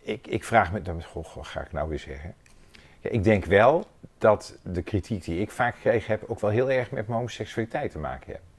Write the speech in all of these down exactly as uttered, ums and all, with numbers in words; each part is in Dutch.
ik, ik vraag me, goh, wat ga ik nou weer zeggen? Ja, ik denk wel dat de kritiek die ik vaak gekregen heb ook wel heel erg met mijn homoseksualiteit te maken heeft.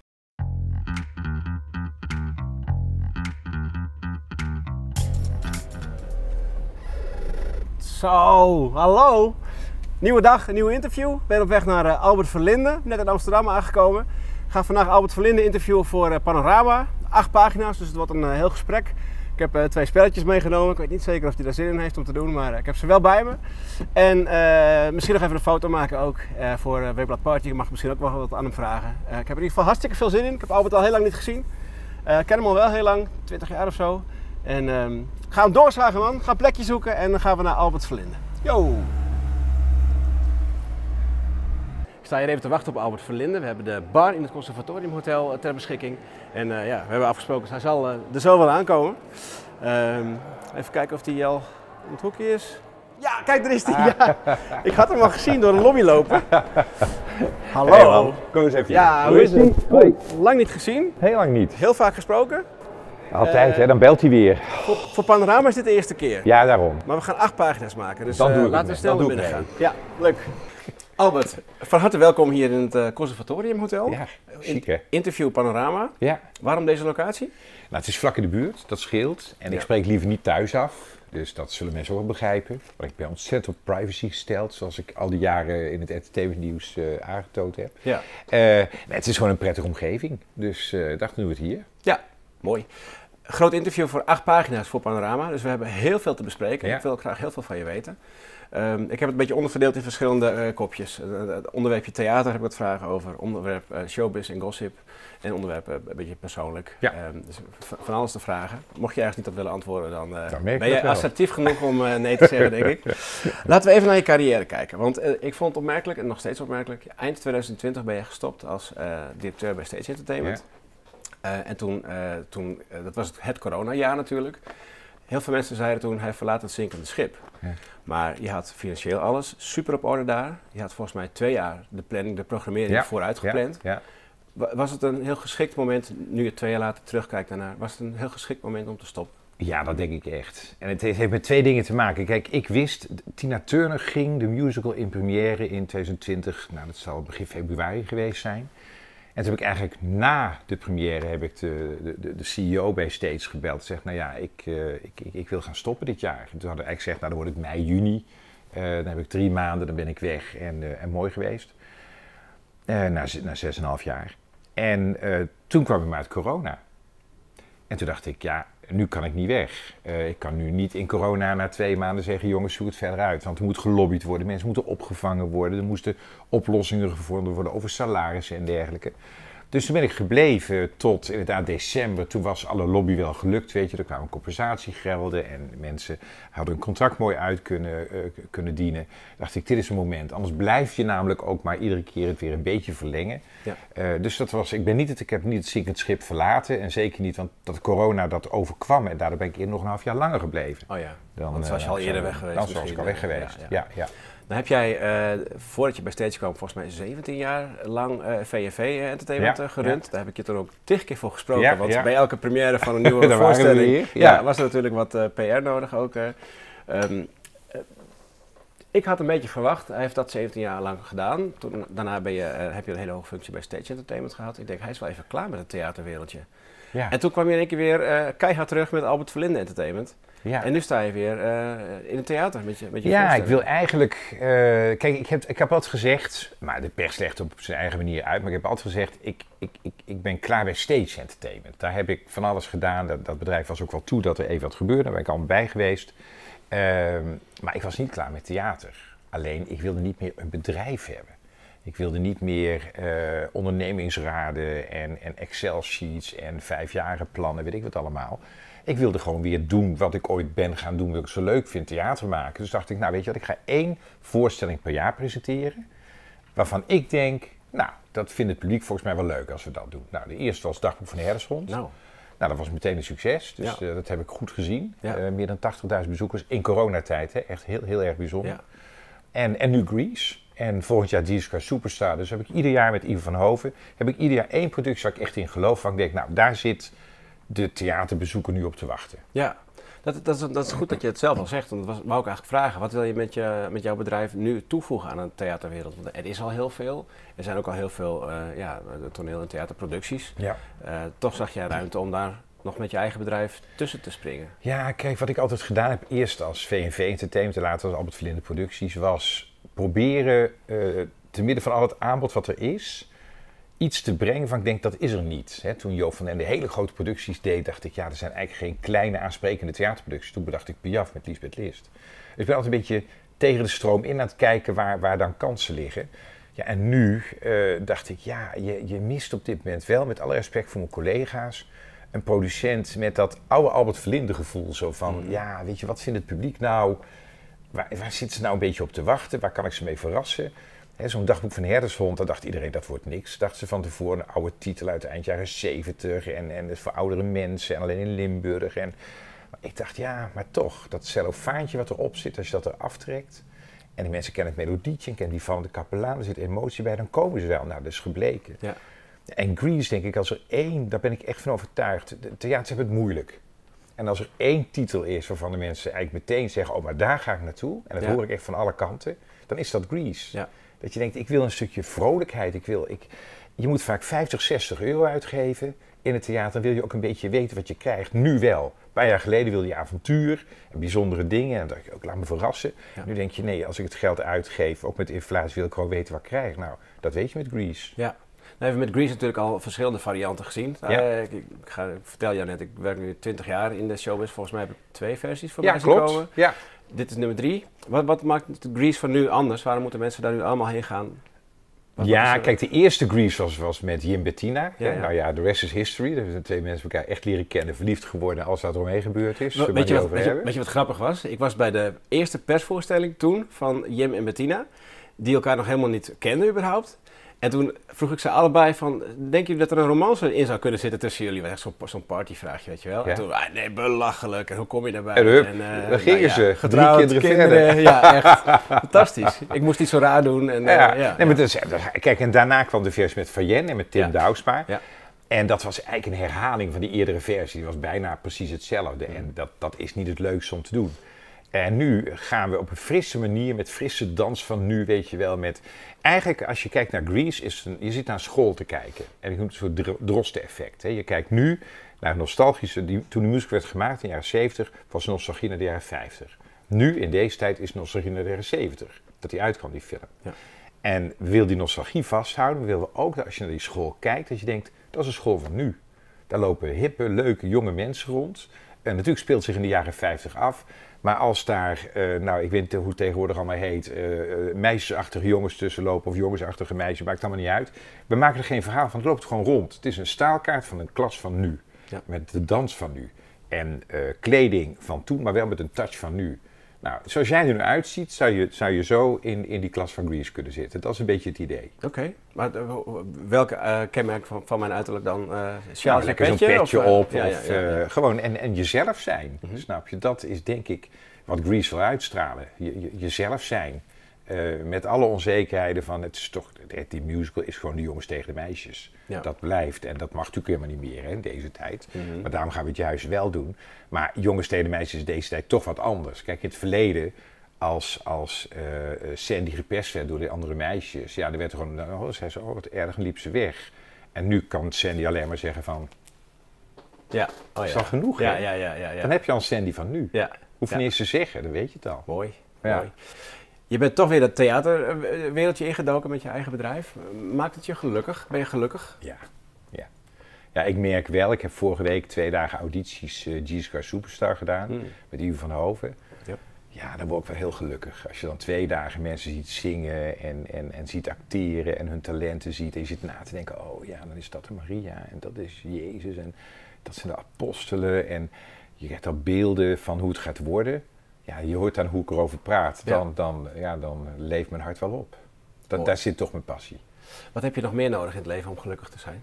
Zo, hallo. Nieuwe dag, een nieuw interview. Ik ben op weg naar uh, Albert Verlinde, net in Amsterdam aangekomen. Ik ga vandaag Albert Verlinde interviewen voor uh, Panorama. Acht pagina's, dus het wordt een uh, heel gesprek. Ik heb uh, twee spelletjes meegenomen. Ik weet niet zeker of hij daar zin in heeft om te doen, maar uh, ik heb ze wel bij me. En uh, misschien nog even een foto maken ook uh, voor uh, Weekblad Party. Ik mag misschien ook wel wat aan hem vragen. Uh, ik heb er in ieder geval hartstikke veel zin in. Ik heb Albert al heel lang niet gezien. Uh, ik ken hem al wel heel lang, twintig jaar of zo. En um, ga hem doorslagen, man. Ga een plekje zoeken en dan gaan we naar Albert Verlinde. Yo! Ik sta hier even te wachten op Albert Verlinde. We hebben de bar in het Conservatoriumhotel ter beschikking. En uh, ja, we hebben afgesproken, hij zal uh, er zo wel aankomen. Um, even kijken of hij al in het hoekje is. Ja, kijk, daar is hij. Ja. Ik had hem al gezien door de lobby lopen. Hallo. Hey man, kom eens even. Ja, hoe is het? Hoi. Lang niet gezien. Heel lang niet. Heel vaak gesproken. Altijd, uh, hè? Dan belt hij weer. Voor, voor Panorama is dit de eerste keer. Ja, daarom. Maar we gaan acht pagina's maken, dus Dan uh, doe ik laten we het snel mee. naar Dan binnen doe ik gaan. Ja, leuk. Albert, van harte welkom hier in het uh, Conservatoriumhotel. Ja, chic hè? In, interview Panorama. Ja. Waarom deze locatie? Nou, het is vlak in de buurt, dat scheelt. En ja. ik spreek liever niet thuis af. Dus dat zullen mensen ook wel begrijpen. Want ik ben ontzettend op privacy gesteld, zoals ik al die jaren in het entertainmentnieuws uh, aangetoond heb. Ja. Uh, nee, het is gewoon een prettige omgeving. Dus ik uh, dacht, nu het hier. Ja, mooi. Groot interview voor acht pagina's voor Panorama. Dus we hebben heel veel te bespreken. Ja. Ik wil ook graag heel veel van je weten. Um, ik heb het een beetje onderverdeeld in verschillende uh, kopjes. Uh, het onderwerpje theater heb ik wat vragen over. Onderwerp uh, showbiz en gossip. En onderwerp uh, een beetje persoonlijk. Ja. Um, dus van alles te vragen. Mocht je ergens niet op willen antwoorden, dan, uh, dan ben je assertief genoeg om uh, nee te zeggen, denk ik. Laten we even naar je carrière kijken. Want uh, ik vond het opmerkelijk, en nog steeds opmerkelijk. Eind twintig twintig ben je gestopt als uh, directeur bij Stage Entertainment. Ja. Uh, en toen, uh, toen uh, dat was het, het coronajaar natuurlijk. Heel veel mensen zeiden toen, hij verlaat het zinkende schip. Ja. Maar je had financieel alles super op orde daar. Je had volgens mij twee jaar de planning, de programmering ja. vooruit gepland. Ja. Ja. Was het een heel geschikt moment, nu je twee jaar later terugkijkt daarnaar, was het een heel geschikt moment om te stoppen? Ja, dat denk ik echt. En het heeft met twee dingen te maken. Kijk, ik wist, Tina Turner ging de musical in première in twintig twintig, nou dat zal begin februari geweest zijn. En toen heb ik eigenlijk na de première heb ik de, de, de C E O bij Stage gebeld. En zegt, nou ja, ik, uh, ik, ik, ik wil gaan stoppen dit jaar. En toen hadden we eigenlijk gezegd, nou dan wordt het mei, juni. Uh, dan heb ik drie maanden, dan ben ik weg en, uh, en mooi geweest. Uh, na, na zes en een half jaar. En uh, toen kwam ik maar uit corona. En toen dacht ik, ja, nu kan ik niet weg. Uh, ik kan nu niet in corona na twee maanden zeggen, jongens, zoek het verder uit. Want er moet gelobbyd worden, mensen moeten opgevangen worden. Er moesten oplossingen gevonden worden over salarissen en dergelijke. Dus toen ben ik gebleven tot inderdaad december. Toen was alle lobby wel gelukt, weet je. Er kwamen compensatiegelden en mensen hadden hun contract mooi uit kunnen, uh, kunnen dienen. Dacht ik, dit is een moment. Anders blijf je namelijk ook maar iedere keer het weer een beetje verlengen. Ja. Uh, dus dat was, ik ben niet het, ik heb niet het zinkend schip verlaten. En zeker niet, want dat corona dat overkwam. En daardoor ben ik nog een half jaar langer gebleven. Oh ja, dan want was je al uh, eerder weg geweest. Dan was ik al weg geweest, ja. ja. ja, ja. Dan heb jij, uh, voordat je bij Stage kwam, volgens mij zeventien jaar lang uh, V en V Entertainment ja, gerund. Ja. Daar heb ik je toen ook tig keer voor gesproken. Ja, want ja. bij elke première van een nieuwe voorstelling ja. Ja, was er natuurlijk wat uh, P R nodig ook. Uh, um, uh, ik had een beetje verwacht, hij heeft dat zeventien jaar lang gedaan. Toen, daarna ben je, uh, heb je een hele hoge functie bij Stage Entertainment gehad. Ik denk, hij is wel even klaar met het theaterwereldje. Ja. En toen kwam je in één keer weer uh, keihard terug met Albert Verlinde Entertainment. Ja. En nu sta je weer uh, in het theater met je, met je Ja, ik wil eigenlijk... Uh, kijk, ik heb, ik heb altijd gezegd... Maar de pers legt op zijn eigen manier uit. Maar ik heb altijd gezegd... Ik, ik, ik, ik ben klaar bij Stage Entertainment. Daar heb ik van alles gedaan. Dat, dat bedrijf was ook wel toe dat er even wat gebeurde. Daar ben ik allemaal bij geweest. Uh, maar ik was niet klaar met theater. Alleen, ik wilde niet meer een bedrijf hebben. Ik wilde niet meer uh, ondernemingsraden en, en Excel-sheets en vijfjarenplannen, weet ik wat allemaal. Ik wilde gewoon weer doen wat ik ooit ben gaan doen, wat ik zo leuk vind, theater maken. Dus dacht ik, nou weet je wat, ik ga één voorstelling per jaar presenteren. Waarvan ik denk, nou, dat vindt het publiek volgens mij wel leuk als we dat doen. Nou, de eerste was Dagboek van de Herdershond. Nou. Nou, dat was meteen een succes, dus ja. uh, dat heb ik goed gezien. Ja. Uh, meer dan tachtigduizend bezoekers in coronatijd, hè? Echt heel, heel erg bijzonder. Ja. En, en nu Grease. En volgend jaar Jesus Christ Superstar. Dus heb ik ieder jaar met Ivo van Hoven, heb ik ieder jaar één productie waar ik echt in geloof. Van ik denk, nou, daar zit de theaterbezoeker nu op te wachten. Ja, dat, dat, is, dat is goed dat je het zelf al zegt. Want dat was, wou ik eigenlijk vragen. Wat wil je met, je met jouw bedrijf nu toevoegen aan een theaterwereld? Want er is al heel veel. Er zijn ook al heel veel uh, ja, toneel- en theaterproducties. Ja. Uh, toch zag jij ruimte om daar nog met je eigen bedrijf tussen te springen. Ja, kijk, wat ik altijd gedaan heb, eerst als V en V Entertainment en later als Albert Verlinde Producties, was proberen uh, te midden van al het aanbod wat er is, iets te brengen van ik denk dat is er niet. He, toen Joop van den de hele grote producties deed, dacht ik ja, er zijn eigenlijk geen kleine aansprekende theaterproducties. Toen bedacht ik Piaf met Liesbeth List. Dus ik ben altijd een beetje tegen de stroom in aan het kijken waar, waar dan kansen liggen. Ja, en nu uh, dacht ik ja, je, je mist op dit moment wel, met alle respect voor mijn collega's, een producent met dat oude Albert Verlinde gevoel. Zo van, mm. ja, weet je, wat vindt het publiek nou? Waar, waar zitten ze nou een beetje op te wachten? Waar kan ik ze mee verrassen? Zo'n dagboek van Herdershond, daar dacht iedereen dat wordt niks. Dacht ze van tevoren, een oude titel uit de eind jaren zeventig en, en voor oudere mensen en alleen in Limburg. En, maar ik dacht, ja, maar toch, dat cellofaantje wat erop zit, als je dat er aftrekt en die mensen kennen het melodietje en kennen die van de kapelaan, er zit emotie bij, dan komen ze wel. Nou, dat is gebleken. Ja. En Grease, denk ik, als er één, daar ben ik echt van overtuigd, de theaters hebben het moeilijk. En als er één titel is waarvan de mensen eigenlijk meteen zeggen, oh, maar daar ga ik naartoe, en dat ja. hoor ik echt van alle kanten, dan is dat Grease. Ja. Dat je denkt, ik wil een stukje vrolijkheid. Ik wil, ik, je moet vaak vijftig, zestig euro uitgeven in het theater. Dan wil je ook een beetje weten wat je krijgt. Nu wel. Een paar jaar geleden wilde je avontuur en bijzondere dingen. En dan dacht je ook, laat me verrassen. Ja. Nu denk je, nee, als ik het geld uitgeef, ook met inflatie, wil ik gewoon weten wat ik krijg. Nou, dat weet je met Grease. Ja. Nou, we hebben met Grease natuurlijk al verschillende varianten gezien. Ja. Uh, ik, ik, ga, ik vertel jou net, ik werk nu twintig jaar in de showbiz. Volgens mij heb ik twee versies voorbij zien komen. Ja, klopt. Ja. Dit is nummer drie. Wat, wat maakt de Grease van nu anders? Waarom moeten mensen daar nu allemaal heen gaan? Wat ja, kijk, de eerste Grease was, was met Jim Bettina. Ja, ja. Nou ja, the rest is history. Er zijn twee mensen elkaar echt leren kennen, verliefd geworden, als dat eromheen gebeurd is. Weet je, wat, weet, je, weet je wat grappig was? Ik was bij de eerste persvoorstelling toen van Jim en Bettina, die elkaar nog helemaal niet kenden überhaupt. En toen vroeg ik ze allebei van, denk je dat er een romance in zou kunnen zitten tussen jullie? Echt zo'n zo'n partyvraagje, weet je wel. Ja. En toen, ah, nee, belachelijk. En hoe kom je daarbij? En hup, en, uh, daar gingen nou, ja, ze. Getrouwd, Drie kinderen, kinderen verder. Ja, echt fantastisch. Ik moest iets zo raar doen. En, uh, ja. Ja, nee, maar dat is, kijk, en daarna kwam de versie met Fayen en met Tim ja. Douwsma. Ja. En dat was eigenlijk een herhaling van die eerdere versie. Die was bijna precies hetzelfde. Mm. En dat, dat is niet het leukste om te doen. En nu gaan we op een frisse manier, met frisse dans van nu, weet je wel, met... Eigenlijk, als je kijkt naar Grease, is een, je zit naar school te kijken. En ik noem het een soort Drosten-effect. Hè. Je kijkt nu naar nostalgische... Die, toen de muziek werd gemaakt in de jaren zeventig, was nostalgie naar de jaren vijftig. Nu, in deze tijd, is nostalgie naar de jaren zeventig. Dat die uitkwam, die film. Ja. En we willen die nostalgie vasthouden. We willen ook, dat als je naar die school kijkt, dat je denkt, dat is een school van nu. Daar lopen hippe, leuke, jonge mensen rond. En natuurlijk speelt zich in de jaren vijftig af... Maar als daar, uh, nou ik weet niet hoe het tegenwoordig allemaal heet, uh, uh, meisjesachtige jongens tussen lopen of jongensachtige meisjes, maakt allemaal niet uit. We maken er geen verhaal van, het loopt gewoon rond. Het is een staalkaart van een klas van nu, ja. Met de dans van nu. En uh, kleding van toen, maar wel met een touch van nu. Nou, zoals jij er nu uitziet, zou je, zou je zo in, in die klas van Grease kunnen zitten. Dat is een beetje het idee. Oké, okay. Maar uh, welke uh, kenmerk van, van mijn uiterlijk dan? Uh, nou, lekker zo'n petje of, op, ja, of ja, ja, ja. Uh, gewoon en, en jezelf zijn, mm-hmm. Snap je? Dat is denk ik wat Grease wil uitstralen. Je, je, jezelf zijn. Uh, met alle onzekerheden van, het is toch, die musical is gewoon de jongens tegen de meisjes. Ja. Dat blijft en dat mag natuurlijk helemaal niet meer hè, in deze tijd. Mm-hmm. Maar daarom gaan we het juist wel doen. Maar jongens tegen de meisjes is deze tijd toch wat anders. Kijk, in het verleden, als, als uh, Sandy gepest werd door de andere meisjes, ja, er werd gewoon, oh, zei ze, oh, wat erg, en liep ze weg. En nu kan Sandy alleen maar zeggen van, ja, oh, is ja. dat genoeg? Ja, ja, ja, ja, ja. Dan heb je al Sandy van nu. Ja. Hoef je ja. niet eens te zeggen, dan weet je het al. Mooi, ja. mooi. Je bent toch weer dat theaterwereldje ingedoken met je eigen bedrijf. Maakt het je gelukkig? Ben je gelukkig? Ja, ja. Ja, ik merk wel. Ik heb vorige week twee dagen audities uh, Jesus Christ Superstar gedaan. Hmm. Met Ivo van Hoven. Yep. Ja, dan word ik wel heel gelukkig. Als je dan twee dagen mensen ziet zingen en, en, en ziet acteren en hun talenten ziet. En je zit na te denken, oh ja, dan is dat de Maria en dat is Jezus en dat zijn de apostelen. En je krijgt al beelden van hoe het gaat worden. Ja, je hoort dan hoe ik erover praat, dan, ja. Dan, ja, dan leeft mijn hart wel op. Dat, daar zit toch mijn passie. Wat heb je nog meer nodig in het leven om gelukkig te zijn?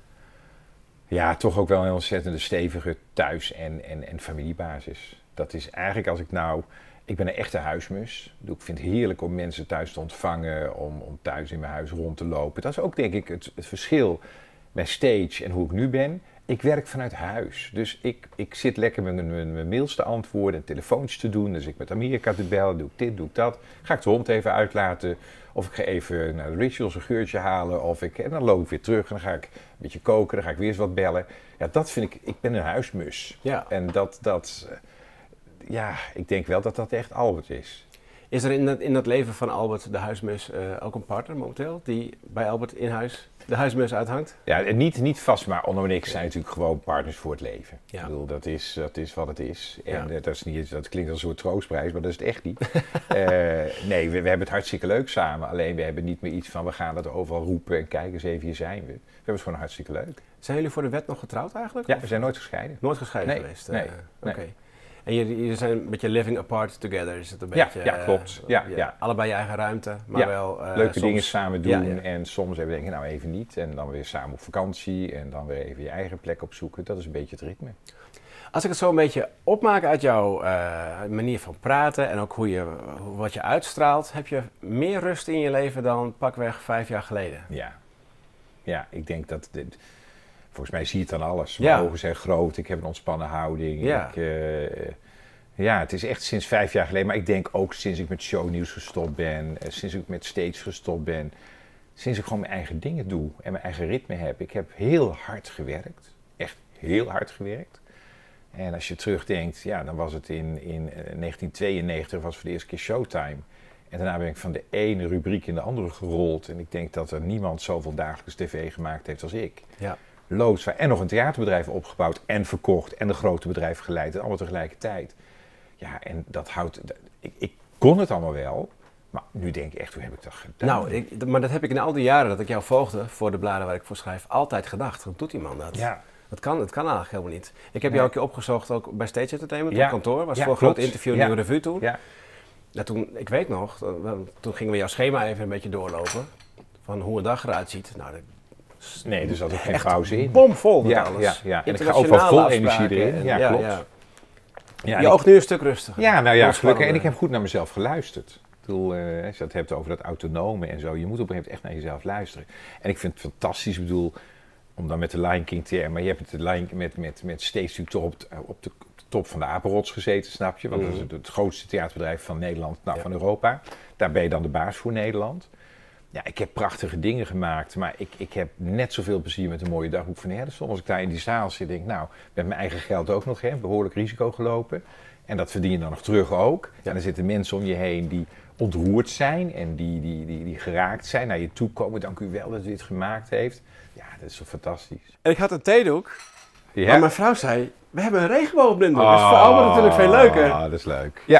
Ja, toch ook wel een ontzettende stevige thuis- en, en, en familiebasis. Dat is eigenlijk als ik nou... Ik ben een echte huismus. Ik vind het heerlijk om mensen thuis te ontvangen, om, om thuis in mijn huis rond te lopen. Dat is ook denk ik het, het verschil met stage en hoe ik nu ben. Ik werk vanuit huis, dus ik, ik zit lekker met mijn, mijn, mijn mails te antwoorden en telefoontjes te doen. Dus ik met Amerika te bellen, doe ik dit, doe ik dat. Ga ik de hond even uitlaten, of ik ga even naar de Rituals een geurtje halen. Of ik, en dan loop ik weer terug en dan ga ik een beetje koken, dan ga ik weer eens wat bellen. Ja, dat vind ik, ik ben een huismus. Ja. En dat, dat, ja, ik denk wel dat dat echt Albert is. Is er in dat, in dat leven van Albert, de huismus, uh, ook een partner momenteel die bij Albert in huis de huismus uithangt? Ja, niet, niet vast, maar Onno en ik zijn natuurlijk gewoon partners voor het leven. Ja. Ik bedoel, dat is, dat is wat het is. En Ja. uh, dat, is niet, dat klinkt als een soort troostprijs, maar dat is het echt niet. uh, nee, we, we hebben het hartstikke leuk samen. Alleen we hebben niet meer iets van, we gaan het overal roepen en kijk eens even, hier zijn we. We hebben het gewoon hartstikke leuk. Zijn jullie voor de wet nog getrouwd eigenlijk? Ja, Of we zijn nooit gescheiden. nooit gescheiden Nee, geweest? nee, Uh, nee. Oké. En jullie, jullie zijn een beetje living apart together, is het een Ja, beetje? ja, klopt. Uh, Ja, ja. Allebei je eigen ruimte, maar Ja, wel uh, Leuke soms... dingen samen doen Ja, ja. en soms hebben we denken, nou even niet. En dan weer samen op vakantie en dan weer even je eigen plek opzoeken. Dat is een beetje het ritme. Als ik het zo een beetje opmaak uit jouw uh, manier van praten en ook hoe je, hoe, wat je uitstraalt, heb je meer rust in je leven dan pakweg vijf jaar geleden? Ja, ja ik denk dat... Dit, volgens mij zie je het aan alles. Ja. Mijn ogen zijn groot, ik heb een ontspannen houding. Ja. Ik, uh, ja, het is echt sinds vijf jaar geleden. Maar ik denk ook sinds ik met shownieuws gestopt ben, uh, sinds ik met stage gestopt ben, sinds ik gewoon mijn eigen dingen doe en mijn eigen ritme heb. Ik heb heel hard gewerkt, echt heel hard gewerkt. En als je terugdenkt, ja, dan was het in, in uh, negentien tweeënnegentig, was voor de eerste keer Showtime. En daarna ben ik van de ene rubriek in de andere gerold. En ik denk dat er niemand zoveel dagelijks tv gemaakt heeft als ik. Ja. Loodzwaar. En nog een theaterbedrijf opgebouwd en verkocht en een grote bedrijf geleid. En allemaal tegelijkertijd. Ja, en dat houdt... Ik, ik kon het allemaal wel, maar nu denk ik echt, hoe heb ik dat gedaan? Nou, ik, maar dat heb ik in al die jaren dat ik jou volgde voor de bladen waar ik voor schrijf, altijd gedacht. Hoe doet die man dat? Ja. Dat kan, dat kan eigenlijk helemaal niet. Ik heb Nee. jou een keer opgezocht, ook bij Stage Entertainment, Ja. op kantoor. Was Ja, voor een groot klopt. interview, Ja. Nieuwe Revue toen. Ja. Ja, toen, ik weet nog, toen, toen gingen we jouw schema even een beetje doorlopen. Van hoe een dag eruit ziet. Nou, dat, Nee, er zat ook geen echt pauze in. bomvol met Ja, alles. ja, ja. En ik ga overal vol energie erin. Ja, ja, klopt. ja. Ja, Je en oog nu een stuk rustiger. Ja, nou ja, Ontspannender. gelukkig. En ik heb goed naar mezelf geluisterd. Ik bedoel, uh, als je het hebt over dat autonome en zo, je moet op een gegeven moment echt naar jezelf luisteren. En ik vind het fantastisch, ik bedoel, om dan met de Lion King te... Maar je hebt het de Lion met, met, met steeds natuurlijk toch op, de, op de top van de apenrots gezeten, snap je? Want dat is het, het grootste theaterbedrijf van Nederland, nou Ja. van Europa. Daar ben je dan de baas voor Nederland. Ja, ik heb prachtige dingen gemaakt, maar ik, ik heb net zoveel plezier met een mooie dagboek van Herderson. Als ik daar in die zaal zit, denk ik, nou, met mijn eigen geld ook nog, hè, behoorlijk risico gelopen. En dat verdien je dan nog terug ook. Ja. En er zitten mensen om je heen die ontroerd zijn en die, die, die, die geraakt zijn, naar je toe komen. Dank u wel dat u dit gemaakt heeft. Ja, dat is toch fantastisch. En ik had een theedoek, Ja? maar mijn vrouw zei, we hebben een regenboogblinddoek. Dat is voor Albert natuurlijk veel leuker. Ah, dat is leuk. Ja.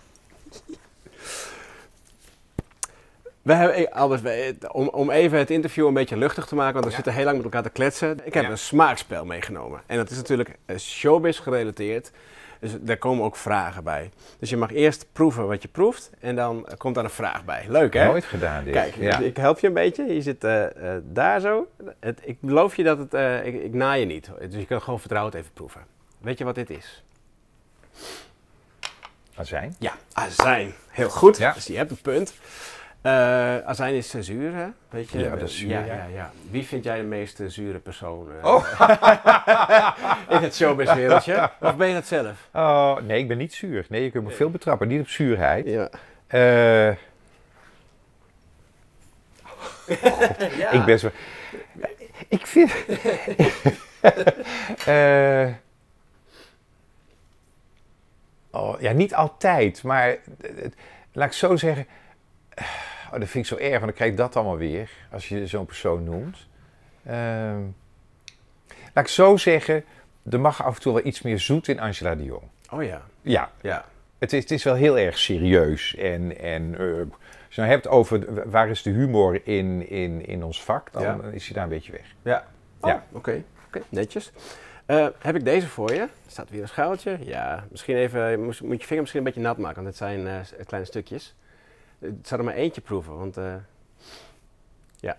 We hebben, eh, Albert, we- om, om even het interview een beetje luchtig te maken, want we Ja. zitten heel lang met elkaar te kletsen. Ik heb Ja. een smaakspel meegenomen. En dat is natuurlijk eh, showbiz gerelateerd. Dus daar komen ook vragen bij. Dus je mag eerst proeven wat je proeft en dan eh, komt daar een vraag bij. Leuk, hè? Nooit gedaan dit. Kijk, ja. ik help je een beetje. Je zit eh, eh, daar zo. Het, ik beloof je dat het... eh, ik, ik naai je niet. Dus je kan gewoon vertrouwd even proeven. Weet je wat dit is? Azijn? Ja, azijn. Heel goed. Ja. Dus je hebt een punt. Eh, azijn is eh, zuur, hè? Weet je? Ja, dat is zuur, Ja, ja. ja, ja. Wie vind jij de meest eh, zure persoon eh, Oh. in het showbizwereldje? Of ben je dat zelf? Oh, nee, ik ben niet zuur. Nee, je kunt me veel betrappen. Niet op zuurheid. Ja. Eh, ja. Ik best wel... Ik vind... Eh, oh, ja, niet altijd, maar eh, laat ik zo zeggen... Oh, dat vind ik zo erg, want dan krijg je dat allemaal weer, als je zo'n persoon noemt. Ehm, laat ik zo zeggen, er mag af en toe wel iets meer zoet in Angela de Jong. Oh ja. Ja, Ja. het is, het is wel heel erg serieus. En, en uh, als je nou hebt over waar is de humor in, in, in ons vak, dan Ja. is hij daar een beetje weg. Ja. Oh, Ja. Oké, oké, netjes. Eh, heb ik deze voor je? Er staat weer een schaaltje. Ja, misschien even, je moet, moet je vinger misschien een beetje nat maken, want het zijn eh, s- kleine stukjes. Ik zou er maar eentje proeven, want eh, ja.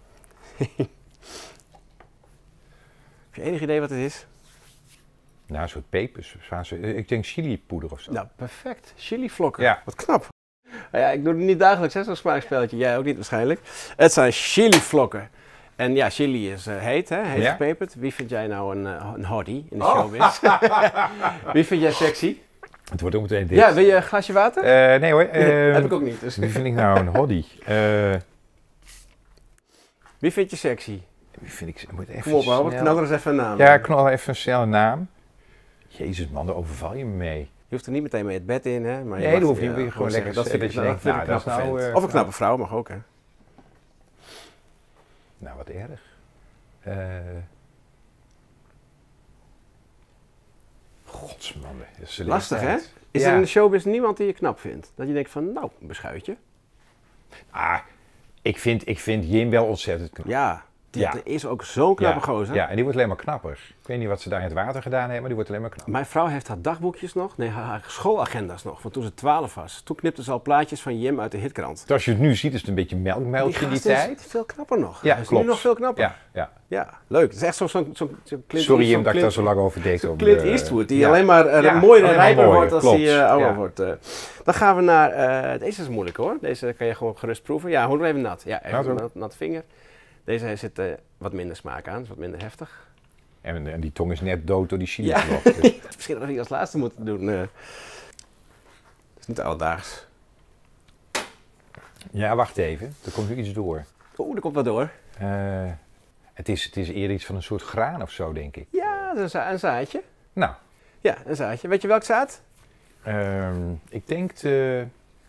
Heb je enig idee wat het is? Nou, een soort pepers. Ik denk chilipoeder of zo. Nou, perfect. Chilivlokken. Ja. Wat knap. Nou ja, ik doe het niet dagelijks, hè, zo'n smaakspelletje. Jij ook niet waarschijnlijk. Het zijn chilivlokken. En ja, chili is uh, heet, hè? Heet Ja. gepeperd. Wie vind jij nou een, uh, een hottie in de showbiz? Wie vind jij sexy? Het wordt ook meteen dit. Ja, wil je een glasje water? Uh, nee hoor. Uh, heb ik ook niet. Dus. Wie vind ik nou een hottie? Uh, Wie vind je sexy? Wie vind ik... Moet even Kom op, Albert. snel... Knal er eens even een naam. Ja, knal even een snelle naam. Jezus man, daar overval je me mee. Je hoeft er niet meteen mee het bed in, hè? Maar je nee, dat mag, hoef je, uh, je gewoon lekker dat vind ik, je nou, denkt, vind nou, ik dat is knap nou, vent. uh, Of een knappe vrouw mag ook, hè? Nou, wat erg. Uh, Godsman, dat is lastig, hè? leeftijd. Is Ja. er in de showbiz niemand die je knap vindt? Dat je denkt van, nou, een beschuitje. Ah, ik vind, ik vind Jim wel ontzettend knap. Ja, die Ja. er is ook zo'n knappe ja, gozer. Ja, en die wordt alleen maar knapper. Ik weet niet wat ze daar in het water gedaan hebben, maar die wordt alleen maar knapper. Mijn vrouw heeft haar dagboekjes nog, nee, haar, haar schoolagenda's nog, van toen ze twaalf was. Toen knipte ze al plaatjes van Jim uit de hitkrant. Als je het nu ziet, is het een beetje melkmuiltje in die gast is tijd. veel knapper nog. Ja, Hij is klopt. nu nog veel knapper. Ja, ja. Ja, leuk. Het is echt zo'n zo, zo, zo Clint Sorry Jim zo'n dat ik daar Clint- zo lang over deed. zo'n op Clint de- Eastwood, die ja. alleen maar uh, Ja, mooier en alleen maar rijper mooier, wordt als klopt. hij uh, ouder Ja. wordt. Uh. Dan gaan we naar, uh, deze is moeilijk hoor. Deze kan je gewoon gerust proeven. Ja, hoor even nat. Ja, even Nat ook. nat, nat vinger. Deze zit uh, wat minder smaak aan, is wat minder heftig. En, en die tong is net dood door die chili. Ja. geloof ik. Dus- Misschien dat we die als laatste moeten doen. Uh. Dat is niet alledaags. Ja, wacht even. Er komt nu iets door. Oeh, er komt wat door. Uh, het, is, het is eerder iets van een soort graan of zo, denk ik. Ja, dat is een, za- een zaadje. Nou, Ja, een zaadje. Weet je welk zaad? um, ik denk de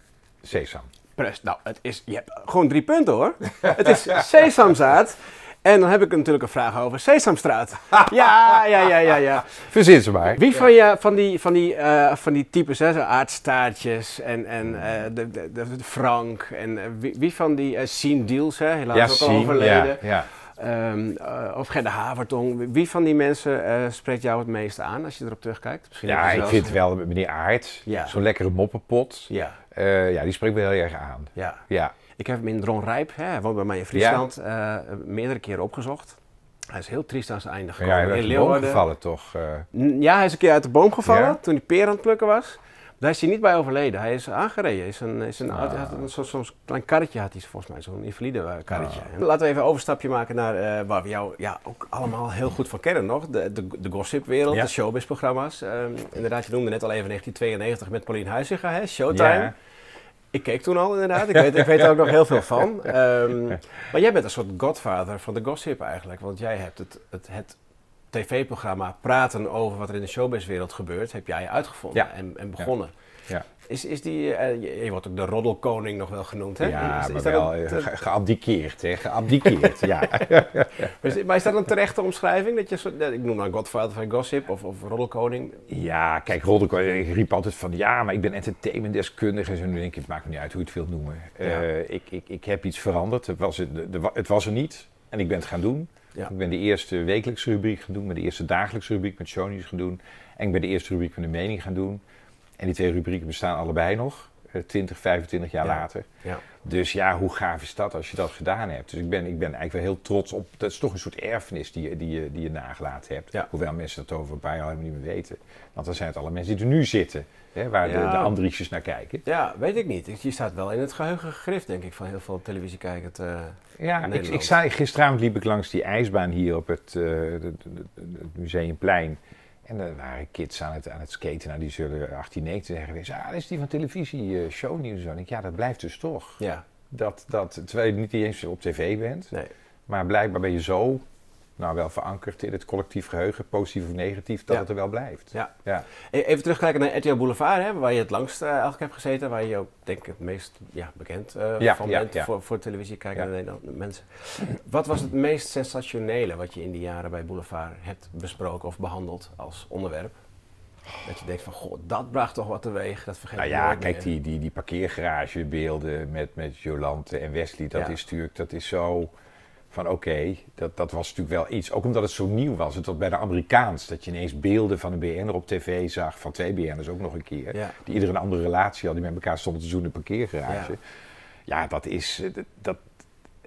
sesam. Prest. Nou, het is, je hebt gewoon drie punten hoor. Het is sesamzaad. En dan heb ik natuurlijk een vraag over Sesamstraat. Ja, ja, ja, ja, ja. Verzin ze maar. Wie van, je, van, die, van, die, uh, van die types, hè, zo aardstaartjes en, en uh, de, de, de, de Frank en uh, wie, wie van die uh, Sien Diels, hè, helaas Ja, ook al zien, overleden. ja, ja. Um, uh, of Gerda Havertong. Wie van die mensen uh, spreekt jou het meest aan als je erop terugkijkt? Misschien heb Ja, je ik zelfs- vind wel meneer Aert, Ja. zo'n lekkere moppenpot. Ja, Uh, ja, die spreekt me heel erg aan. ja. Ja, Ik heb hem in Ron Rijp, hè, hij woont bij mij in Friesland, uh, meerdere keren opgezocht. Hij is heel triest aan zijn einde ja, gekomen. hij in werd in de boom Leeuwarden. gevallen toch? Uh, N- Ja, hij is een keer uit de boom gevallen Ja? toen hij peer aan het plukken was. Daar is hij niet bij overleden. Hij is aangereden. Hij is een, is een, Ah. hij had een zo'n zo'n klein karretje had hij volgens mij, zo'n invalide uh, karretje. Ah. En laten we even een overstapje maken naar uh, waar we jou ja, ook allemaal heel goed van kennen nog. De, de, de gossipwereld, Ja. de showbiz-programma's. Um, inderdaad, je noemde net al even negentien tweeënnegentig met Paulien Huizinga, hè? Showtime. ja. Ik keek toen al inderdaad, ik weet, ik weet er ook nog heel veel van. Um, maar jij bent een soort godfather van de gossip eigenlijk, want jij hebt het, het, het tv-programma praten over wat er in de showbizwereld gebeurt, heb jij uitgevonden Ja. en, en begonnen. Ja. Is, is die, uh, je, je wordt ook de roddelkoning nog wel genoemd, hè? Ja, is, is maar dat wel een uh, te- ge- geabdikeerd, hè? Geabdikeerd, ja. maar, is, maar is dat een terechte omschrijving? Dat je zo, ik noem dan godfather van gossip of, of roddelkoning. Ja, kijk, Rodde ik riep altijd van, ja, maar ik ben entertainmentdeskundige. En zo, nu denk ik, het maakt me niet uit hoe je het wilt noemen. Ja. Uh, ik, ik, ik heb iets veranderd, het was, er- de, de, het was er niet en ik ben het gaan doen. Ja. Ik ben de eerste wekelijkse rubriek gaan doen, ik ben de eerste dagelijkse rubriek met shownieuws gaan doen. En ik ben de eerste rubriek van de mening gaan doen. En die twee rubrieken bestaan allebei nog, uh, twintig, vijfentwintig jaar Ja. later. Ja. Dus ja, hoe gaaf is dat als je dat gedaan hebt? Dus ik ben, ik ben eigenlijk wel heel trots op. Dat is toch een soort erfenis die, je- die, je, die je nagelaten hebt. Ja. Hoewel mensen dat over een paar jaar helemaal niet meer weten. Want dan zijn het alle mensen die er nu zitten. Hè, waar Ja. de, de Andriesjes naar kijken. Ja, weet ik niet. Je staat wel in het geheugen gegrift, denk ik, van heel veel televisiekijkers. Uh, Ja, ik, Nederland. ik sta, gisteravond liep ik langs die ijsbaan hier op het, uh, de, de, de, het Museumplein. En er waren kids aan het, aan het skaten. Nou, die zullen achttien, negentien zijn geweest. Ah, dat is die van televisie, uh, shownieuws. En ik denk, ja, dat blijft dus toch. ja, Dat, dat, terwijl je niet eens op tv bent. nee. Maar blijkbaar ben je zo, nou wel verankerd in het collectief geheugen, positief of negatief, dat Ja. het er wel blijft. Ja. Ja. E- Even terugkijken naar R T L Boulevard, hè, waar je het langst uh, eigenlijk hebt gezeten. Waar je ook, denk ik, het meest ja, bekend uh, Ja, van ja, bent ja. voor, voor televisiekijkende Ja. Nederland- mensen. Wat was het meest sensationele wat je in die jaren bij Boulevard hebt besproken of behandeld als onderwerp? Dat je denkt van, goh, dat bracht toch wat teweeg, dat vergeet Nou ik ja, nooit kijk, meer. die, die, die parkeergaragebeelden met, met Jolante en Wesley, dat Ja. is natuurlijk, dat is zo van oké, okay, dat, dat was natuurlijk wel iets. Ook omdat het zo nieuw was, het was bijna Amerikaans, dat je ineens beelden van een B N'er op tv zag, van twee B N'ers ook nog een keer, Ja. die ieder een andere relatie hadden, die met elkaar stonden te zoenen in een parkeergarage. Ja, ja dat is, dat, dat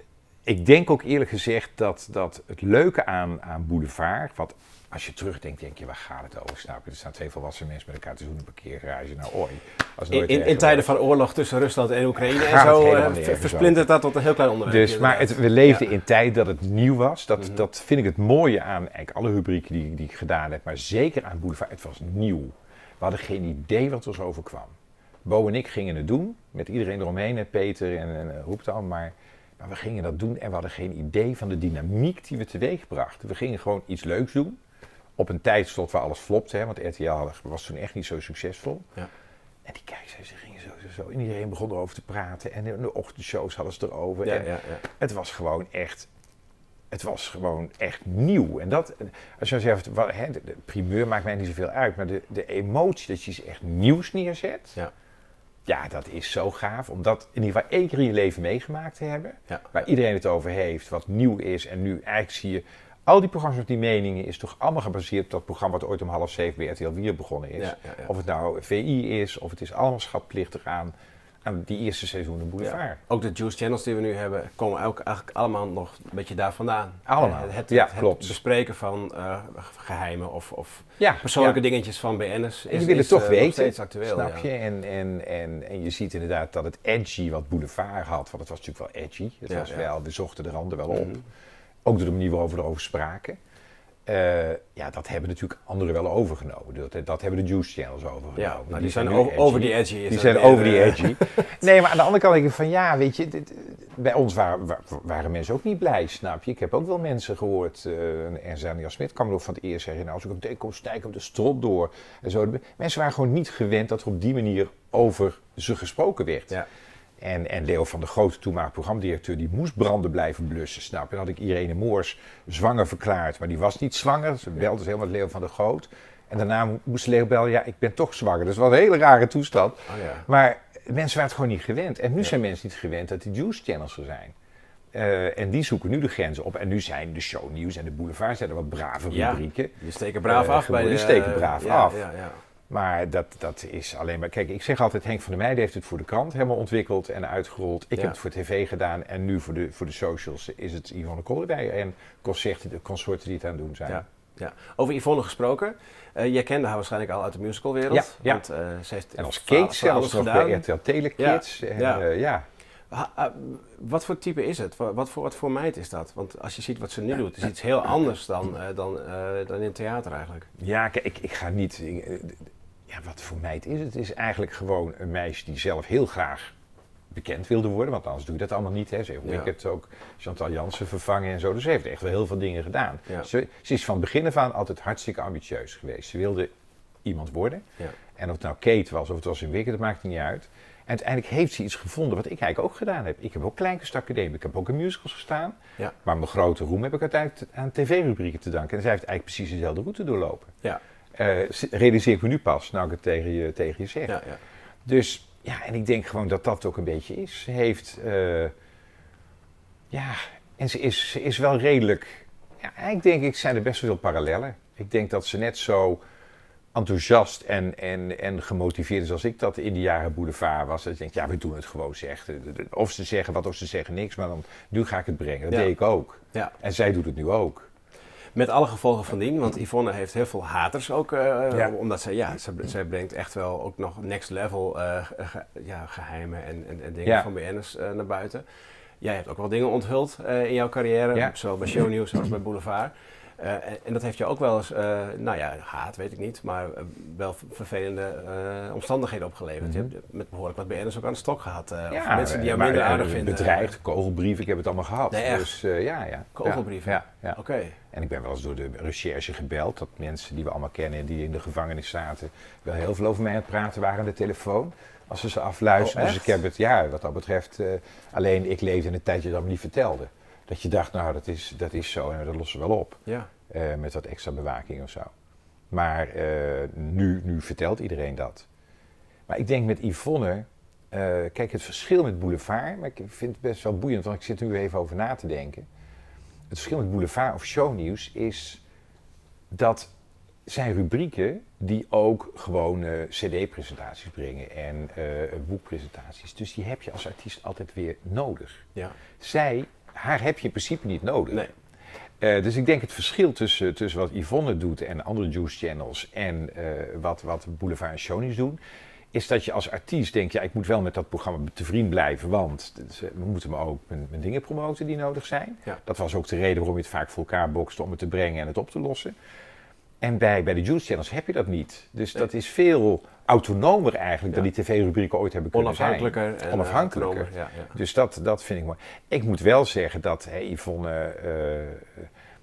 ik denk ook eerlijk gezegd dat, dat het leuke aan, aan Boulevard, wat als je terugdenkt, denk je, waar gaat het over? Snap je? Er staan twee volwassen mensen met elkaar te zoenen, een parkeergarage. Nou, oei. In, in, in tijden van oorlog tussen Rusland en Oekraïne en zo uh, versplintert dat tot een heel klein onderwerp. Dus, maar het, we leefden ja. in tijd dat het nieuw was. Dat, Mm-hmm. dat vind ik het mooie aan eigenlijk alle rubrieken die, die ik gedaan heb, maar zeker aan Boulevard. Het was nieuw. We hadden geen idee wat ons overkwam. Bo en ik gingen het doen, met iedereen eromheen, hè, Peter en, en uh, roept al, maar, maar we gingen dat doen en we hadden geen idee van de dynamiek die we teweeg brachten. We gingen gewoon iets leuks doen. Op een tijdslot waar alles flopte, hè, want R T L was toen echt niet zo succesvol. Ja. En die kijkers, ze gingen zo, zo, zo. En iedereen begon erover te praten. En in de ochtendshows hadden ze erover. Ja, en ja, ja. Het was gewoon echt, het was gewoon echt nieuw. En dat, als je zegt, wat, hè, de, de primeur maakt mij niet zoveel uit, maar de, de emotie dat je iets echt nieuws neerzet, Ja. ja, dat is zo gaaf. Om dat in ieder geval één keer in je leven meegemaakt te hebben. Ja. Waar iedereen het over heeft, wat nieuw is. En nu eigenlijk zie je, al die programma's met die meningen is toch allemaal gebaseerd op dat programma wat ooit om half zeven bij R T L vier begonnen is. Ja, ja, ja. Of het nou V I is, of het is allemaal schatplichtig aan, aan die eerste seizoenen Boulevard. Ja. Ook de Juice Channels die we nu hebben, komen ook eigenlijk allemaal nog een beetje daar vandaan. Allemaal, Het, het, ja, het klopt. bespreken van uh, geheimen of, of Ja, persoonlijke ja. dingetjes van B N'ers En is, je wil het is, toch uh, weten, nog steeds actueel. snap Ja. je? En, en, en, en je ziet inderdaad dat het edgy wat Boulevard had, want het was natuurlijk wel edgy. Het Ja, was ja. wel, we zochten de randen wel op. Mm-hmm. Ook door de manier waarop we erover spraken. Uh, ja, dat hebben natuurlijk anderen wel overgenomen. Dat, dat hebben de Juice Channels overgenomen. Ja, nou, die, die zijn zijn nu over, over die edgy. Is Die zijn weer, over die uh, edgy. Nee, maar aan de andere kant denk ik van ja, weet je, dit, bij ons waren, waren mensen ook niet blij, snap je? Ik heb ook wel mensen gehoord, uh, en Zania Smit kwam nog van het eerst zeggen, nou, als ik op de kom stijgen op de strot door. En zo. Mensen waren gewoon niet gewend dat er op die manier over ze gesproken werd. Ja. En, en Leo van der Grote, toenmalig programmadirecteur, die moest branden blijven blussen, snap je? Dan had ik Irene Moors zwanger verklaard, maar die was niet zwanger. Ze belde dus helemaal met Leo van der Groot. En daarna moest Leo bellen, ja, ik ben toch zwanger. Dus het was een hele rare toestand. Oh, ja. Maar mensen waren het gewoon niet gewend. En nu Ja. zijn mensen niet gewend dat die Juice Channels er zijn. Uh, en die zoeken nu de grenzen op. En nu zijn de shownieuws en de boulevard zijn er wat brave Ja. rubrieken. Die steken braaf Uh, af bij de... Die steken braaf ja, af. Ja, ja. Maar dat, dat is alleen maar... Kijk, ik zeg altijd, Henk van der Meijden heeft het voor de krant helemaal ontwikkeld en uitgerold. Ik Ja. heb het voor tv gedaan en nu voor de, voor de socials is het Yvonne Koolewij en concerten, de consorten die het aan het doen zijn. Ja. Ja. Over Yvonne gesproken. Uh, jij kende haar waarschijnlijk al uit de musicalwereld. Ja, ja. Want, uh, ze heeft En als van- Kate van zelfs alles nog gedaan. bij R T L Telekids. Ja, En, ja. uh, ja. Ha, uh, wat voor type is het? Wat, wat, voor, wat voor meid is dat? Want als je ziet wat ze nu doet, is iets heel anders dan, uh, dan, uh, dan in het theater eigenlijk. Ja, kijk, ik, ik ga niet... ik, uh, ja, wat voor meid is het? Het is eigenlijk gewoon een meisje die zelf heel graag bekend wilde worden, want anders doe je dat allemaal niet. Hè. Ze heeft Ja. Wicked ook Chantal Jansen vervangen en zo, dus ze heeft echt wel heel veel dingen gedaan. Ja. Ze, ze is van begin af aan altijd hartstikke ambitieus geweest. Ze wilde iemand worden. Ja. En of het nou Kate was of het was in Wicked, dat maakt niet uit. En uiteindelijk heeft ze iets gevonden wat ik eigenlijk ook gedaan heb. Ik heb ook Kleinkunst Academie, ik heb ook in musicals gestaan. Ja. Maar mijn grote roem heb ik uiteindelijk aan tv-rubrieken te danken. En zij heeft eigenlijk precies dezelfde route doorlopen. Ja. Uh, realiseer ik me nu pas, nou ik het tegen je, tegen je zeg. Ja, ja. Dus ja, en ik denk gewoon dat dat ook een beetje is. Ze heeft, uh, ja, en ze is, ze is wel redelijk, ja, eigenlijk denk ik zijn er best wel veel parallellen. Ik denk dat ze net zo enthousiast en, en, en gemotiveerd is als ik dat in de jaren Boulevard was. Dat je denkt, ja, we doen het gewoon, zeg. Of ze zeggen wat, of ze zeggen niks, maar dan, nu ga ik het brengen. Dat Ja. deed ik ook. Ja. En zij doet het nu ook. Met alle gevolgen van dien, want Yvonne heeft heel veel haters ook, uh, Ja. omdat zij, ja, zij, zij brengt echt wel ook nog next level uh, ge, ja, geheimen en, en, en dingen Ja. van B N'ers uh, naar buiten. Jij hebt ook wel dingen onthuld uh, in jouw carrière, Ja. zowel bij Shownieuws als bij Boulevard. Uh, en, en dat heeft je ook wel eens, uh, nou ja, haat weet ik niet, maar uh, wel vervelende uh, omstandigheden opgeleverd. Mm-hmm. Je hebt met behoorlijk wat B N'ers ook aan de stok gehad. Uh, Ja, of mensen die jou maar, minder uh, aardig vinden. Bedreigd, kogelbrief, ik heb het allemaal gehad. Nee, echt? Dus uh, ja, ja. Kogelbrieven? Ja, ja, ja. Oké. Okay. En ik ben wel eens door de recherche gebeld, dat mensen die we allemaal kennen en die in de gevangenis zaten, wel heel veel over mij aan het praten waren aan de telefoon. Als ze ze afluisteren. Oh, dus ik heb het, ja, wat dat betreft, uh, alleen ik leefde in een tijd dat je dat me niet vertelde. Dat je dacht, nou, dat is, dat is zo en dat lossen we wel op. Ja. Uh, met wat extra bewaking of zo. Maar uh, nu, nu vertelt iedereen dat. Maar ik denk met Yvonne, uh, kijk, het verschil met Boulevard, maar ik vind het best wel boeiend, want ik zit er nu even over na te denken. Het verschil met Boulevard of Shownieuws is dat zijn rubrieken die ook gewoon uh, cd-presentaties brengen en uh, boekpresentaties. Dus die heb je als artiest altijd weer nodig. Ja. Zij haar heb je in principe niet nodig. Nee. Uh, dus ik denk het verschil tussen, tussen wat Yvonne doet en andere Juice Channels en uh, wat, wat Boulevard en Shownieuws doen, is dat je als artiest denkt, ja, ik moet wel met dat programma te vriend blijven, want we moeten me ook mijn, mijn dingen promoten die nodig zijn. Ja. Dat was ook de reden waarom je het vaak voor elkaar bokste om het te brengen en het op te lossen. En bij, bij de Juice Channels heb je dat niet. Dus nee. dat is veel autonomer eigenlijk ja. dan die tv-rubrieken ooit hebben kunnen Onafhankelijker zijn. Onafhankelijker. En, uh, ja, ja. Dus dat, dat vind ik mooi. Ik moet wel zeggen dat, hey, Yvonne, uh,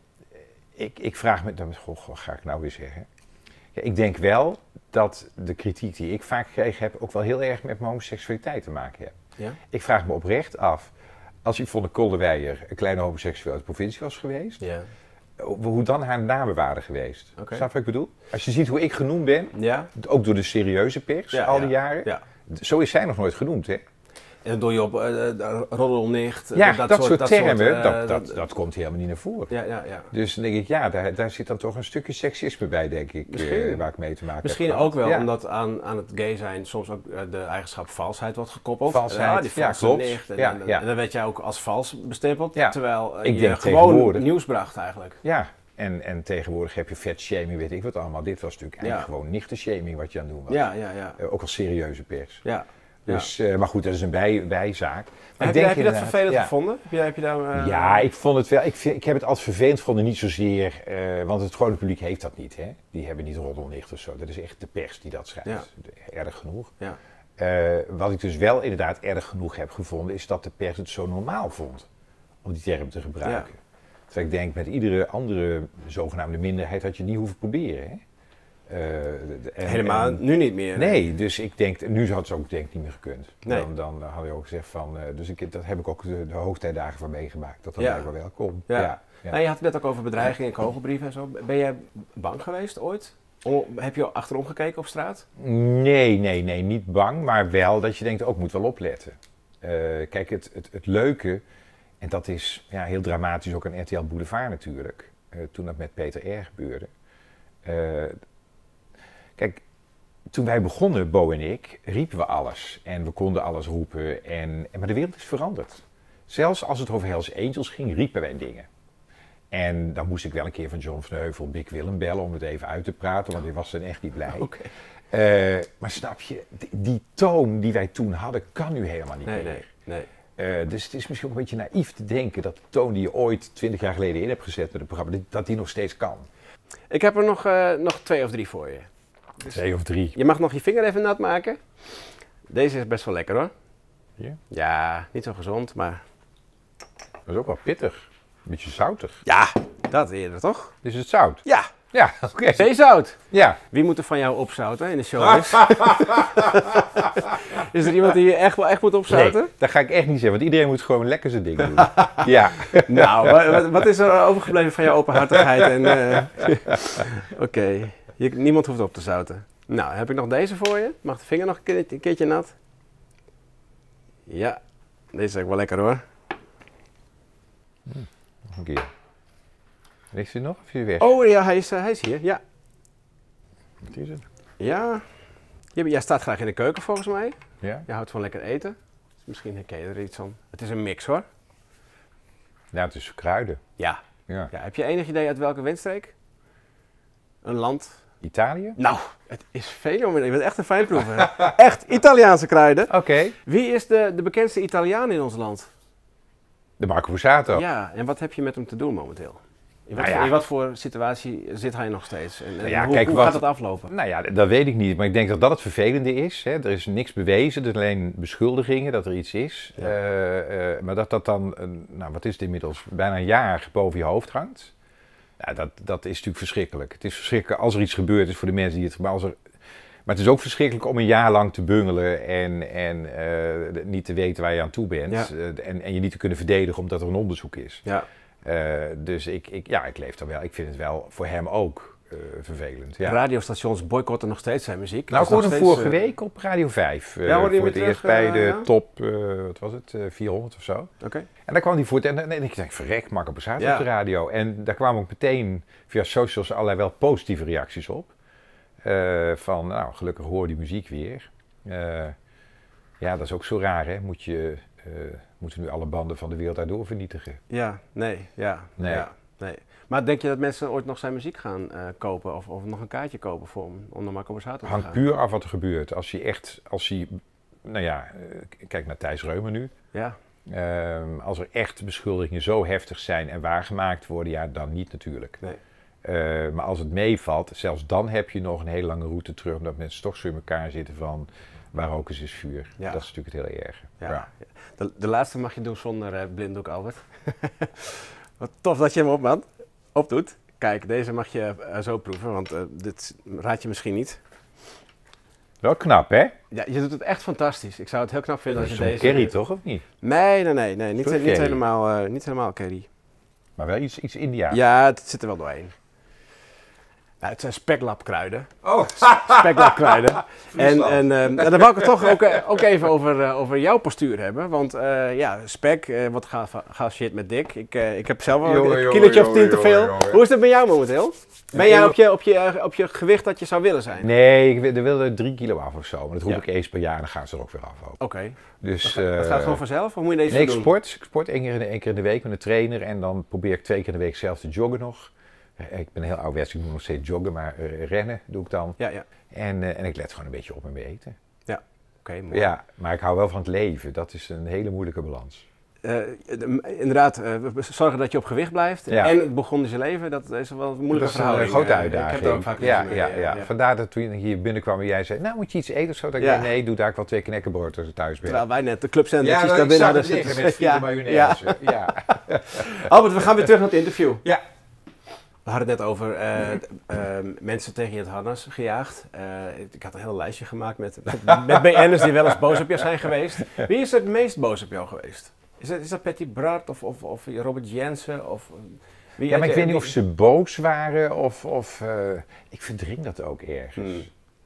ik, ik vraag me, goh, wat ga ik nou weer zeggen? Ja, ik denk wel dat de kritiek die ik vaak gekregen heb ook wel heel erg met mijn homoseksualiteit te maken heeft. Ja? Ik vraag me oprecht af, als Yvonne Kolderweijer een kleine homoseksueel uit de provincie was geweest, ja. hoe dan haar namen waren geweest. Okay. Snap je wat ik bedoel? Als je ziet hoe ik genoemd ben, ja. ook door de serieuze pers ja, al die ja. jaren, ja. zo is zij nog nooit genoemd, hè? En door je op uh, roddelnicht. Ja, dat, dat soort, soort termen, dat, uh, dat, dat, dat komt helemaal niet naar voren. Ja, ja, ja. Dus dan denk ik, ja, daar, daar zit dan toch een stukje seksisme bij, denk ik, uh, waar ik mee te maken misschien heb. Misschien ook wel, ja. omdat aan, aan het gay zijn soms ook uh, de eigenschap valsheid wordt gekoppeld. Valsheid, uh, die ja, klopt. Nicht, en, ja, en, ja. en dan werd jij ook als vals bestempeld, ja. terwijl uh, ik je denk gewoon nieuws bracht eigenlijk. Ja, en, en tegenwoordig heb je vetshaming, weet ik wat allemaal. Dit was natuurlijk eigenlijk ja. gewoon nichtenshaming wat je aan het doen was. Ja, ja, ja. Uh, ook als serieuze pers. Ja. Dus, uh, maar goed, dat is een bij, bijzaak. Maar heb, denk je, heb je dat vervelend ja. gevonden? Heb je, heb je daar, uh... Ja, ik vond het wel. Ik, vind, ik heb het altijd vervelend gevonden, niet zozeer, uh, want het gewone publiek heeft dat niet. Hè? Die hebben niet roddelnicht of zo. Dat is echt de pers die dat schrijft. Ja. Erg genoeg. Ja. Uh, wat ik dus wel inderdaad erg genoeg heb gevonden, is dat de pers het zo normaal vond om die term te gebruiken. Ja. Terwijl ik denk, met iedere andere zogenaamde minderheid had je het niet hoeven proberen. Hè? Uh, en, Helemaal en, nu niet meer. Nee, nee, dus ik denk, nu had het ook denk ik niet meer gekund. Nee. Dan, dan had je ook gezegd van, uh, dus ik, dat heb ik ook de, de hoogtijdagen van meegemaakt. Dat dat ja. blijkbaar wel kon. Ja. Ja, ja. Nou, je had het net ook over bedreigingen en kogelbrieven en zo. Ben jij bang geweest ooit? O, heb je achterom gekeken op straat? Nee, nee, nee, niet bang, maar wel dat je denkt, ook moet wel opletten. Uh, kijk, het, het, het leuke, en dat is ja, heel dramatisch ook aan R T L Boulevard natuurlijk, uh, toen dat met Peter R. gebeurde. Uh, Kijk, toen wij begonnen, Bo en ik, riepen we alles. En we konden alles roepen. En, en, maar de wereld is veranderd. Zelfs als het over Hells Angels ging, riepen wij dingen. En dan moest ik wel een keer van John van Heuvel Big Willem bellen om het even uit te praten, want die was dan echt niet blij. Okay. Uh, maar snap je, die, die toon die wij toen hadden, kan nu helemaal niet nee, meer. Nee, nee. Uh, dus het is misschien ook een beetje naïef te denken dat de toon die je ooit twintig jaar geleden in hebt gezet met het programma, dat die nog steeds kan. Ik heb er nog, uh, nog twee of drie voor je. Dus twee of drie. Je mag nog je vinger even nat maken. Deze is best wel lekker hoor. Ja? Ja, niet zo gezond, maar... Dat is ook wel pittig. Een beetje zoutig. Ja, dat eerder toch? Is het zout? Ja. Ja, oké. Okay. Zeezout. Ja. Wie moet er van jou opzouten in de show? Is, is er iemand die je echt wel echt moet opzouten? Nee, dat ga ik echt niet zeggen, want iedereen moet gewoon lekker zijn ding doen. Ja. Nou, wat, wat is er overgebleven van jouw openhartigheid? En, uh... Oké. Okay. Je, niemand hoeft op te zouten. Nou, heb ik nog deze voor je. Mag de vinger nog een keertje, een keertje nat? Ja, deze is ook wel lekker hoor. Hmm, nog een keer. Ligt hij nog of is hij weg? Oh ja, hij is, uh, hij is hier, ja. Wat is het? Ja. Je, jij staat graag in de keuken volgens mij. Ja. Je houdt van lekker eten. Dus misschien herken je er iets van. Het is een mix hoor. Ja, het is kruiden. Ja. Ja. Ja. Heb je enig idee uit welke windstreek? Een land? Italië? Nou, het is fenomenaal. Je bent echt een fijnproever. Echt Italiaanse kruiden. Oké. Okay. Wie is de, de bekendste Italiaan in ons land? De Marco Borsato. Ja, en wat heb je met hem te doen momenteel? In wat, nou ja. in wat voor situatie zit hij nog steeds? En, en ja, hoe kijk, hoe wat, gaat het aflopen? Nou ja, dat weet ik niet. Maar ik denk dat dat het vervelende is. Hè. Er is niks bewezen, er zijn alleen beschuldigingen dat er iets is. Ja. Uh, uh, maar dat dat dan, uh, nou wat is het inmiddels, bijna een jaar boven je hoofd hangt. Nou, dat, dat is natuurlijk verschrikkelijk. Het is verschrikkelijk als er iets gebeurd is voor de mensen die het gebouw... Maar het is ook verschrikkelijk om een jaar lang te bungelen en, en uh, niet te weten waar je aan toe bent. Ja. Uh, en, en je niet te kunnen verdedigen omdat er een onderzoek is. Ja. Uh, dus ik, ik, ja, ik leef daar wel. Ik vind het wel voor hem ook uh, vervelend. Ja. Radiostations boycotten nog steeds zijn muziek. Nou, ik hoorde hem vorige uh... week op Radio vijf. Uh, ja, voor het terug, eerst bij uh, de ja? top, uh, wat was het, uh, vierhonderd of zo. Oké. Okay. En daar kwam hij voor het, en, en, en ik dacht, verrek, Marco Borsato ja. op de radio. En daar kwamen ook meteen via socials allerlei wel positieve reacties op. Uh, van, nou, gelukkig hoor die muziek weer. Uh, Ja, dat is ook zo raar, hè? Moet je, uh, moeten nu alle banden van de wereld daardoor vernietigen? Ja, nee, ja. Nee. ja, nee. Maar denk je dat mensen ooit nog zijn muziek gaan uh, kopen of, of nog een kaartje kopen voor hem om naar Marco Borsato te gaan? Hangt puur af wat er gebeurt. Als hij echt, als hij, nou ja, uh, kijk naar Thijs Reumer nu. Ja. Uh, als er echt beschuldigingen zo heftig zijn en waargemaakt worden, ja, dan niet natuurlijk. Nee. Uh, maar als het meevalt, zelfs dan heb je nog een hele lange route terug, omdat mensen toch zo in elkaar zitten van waar rook is, is vuur. Ja. Dat is natuurlijk het heel erg. Ja. Ja. De, de laatste mag je doen zonder uh, blinddoek, Albert. Wat tof dat je hem op, man. opdoet. Kijk, deze mag je uh, zo proeven, want uh, dit raad je misschien niet. Wel knap, hè? Ja, je doet het echt fantastisch. Ik zou het heel knap vinden dat als je deze... deze... curry toch, of niet? Nee, nee, nee. nee. Niet, Niet, niet, helemaal, uh, niet helemaal curry. Maar wel iets, iets Indiaans. Ja, het zit er wel doorheen. Nou, het zijn speklapkruiden. Oh! Speklapkruiden. en en uh, nou, dan wou ik het toch ook, uh, ook even over, uh, over jouw postuur hebben. Want uh, ja, spek, uh, wat gaat ga shit met dik. Ik, uh, ik heb zelf wel jongen, een kilootje of tien te veel. Jongen, jongen. Hoe is het met jou momenteel? Ben jij op je, op, je, op je gewicht dat je zou willen zijn? Nee, ik wil er drie kilo af of zo. Maar dat roep ja. ik eens per jaar en dan gaan ze er ook weer af. Oké. Okay. Dus, dat, uh, dat gaat gewoon vanzelf? Of moet je deze nee, doen? ik sport. Ik sport één keer, in, één keer in de week met een trainer. En dan probeer ik twee keer in de week zelf te joggen nog. Ik ben heel ouderwets, ik moet nog steeds joggen, maar uh, rennen doe ik dan. Ja, ja. En, uh, en ik let gewoon een beetje op met mijn eten. Ja, oké, okay, mooi. Ja, maar ik hou wel van het leven. Dat is een hele moeilijke balans. Uh, de, inderdaad, uh, zorgen dat je op gewicht blijft. Ja. En het begon je leven, dat is wel een moeilijke verhaal. Dat is een grote uitdaging. Ik heb er ook vaak ja, mee, ja, ja, ja. ja. Vandaar dat toen je hier binnenkwam en jij zei, nou moet je iets eten of zo. Dat ik ja. zei, nee, doe daar wel twee knekkenbrood als ik thuis ben. Terwijl wij net de clubsandwiches ja, daar binnen hadden zitten. Met ja, mayonaise. Ja. Ja. Albert, we gaan weer terug naar het interview. Ja. We hadden het net over uh, uh, mensen tegen je het harnas gejaagd. Uh, ik had een heel lijstje gemaakt met, met, met B N'ers die wel eens boos op jou zijn geweest. Wie is er het meest boos op jou geweest? Is dat, is dat Patty Bart of, of, of Robert Jensen? Of, wie ja, maar ik je, weet niet of ze boos waren of... of uh, ik verdring dat ook ergens. Hmm.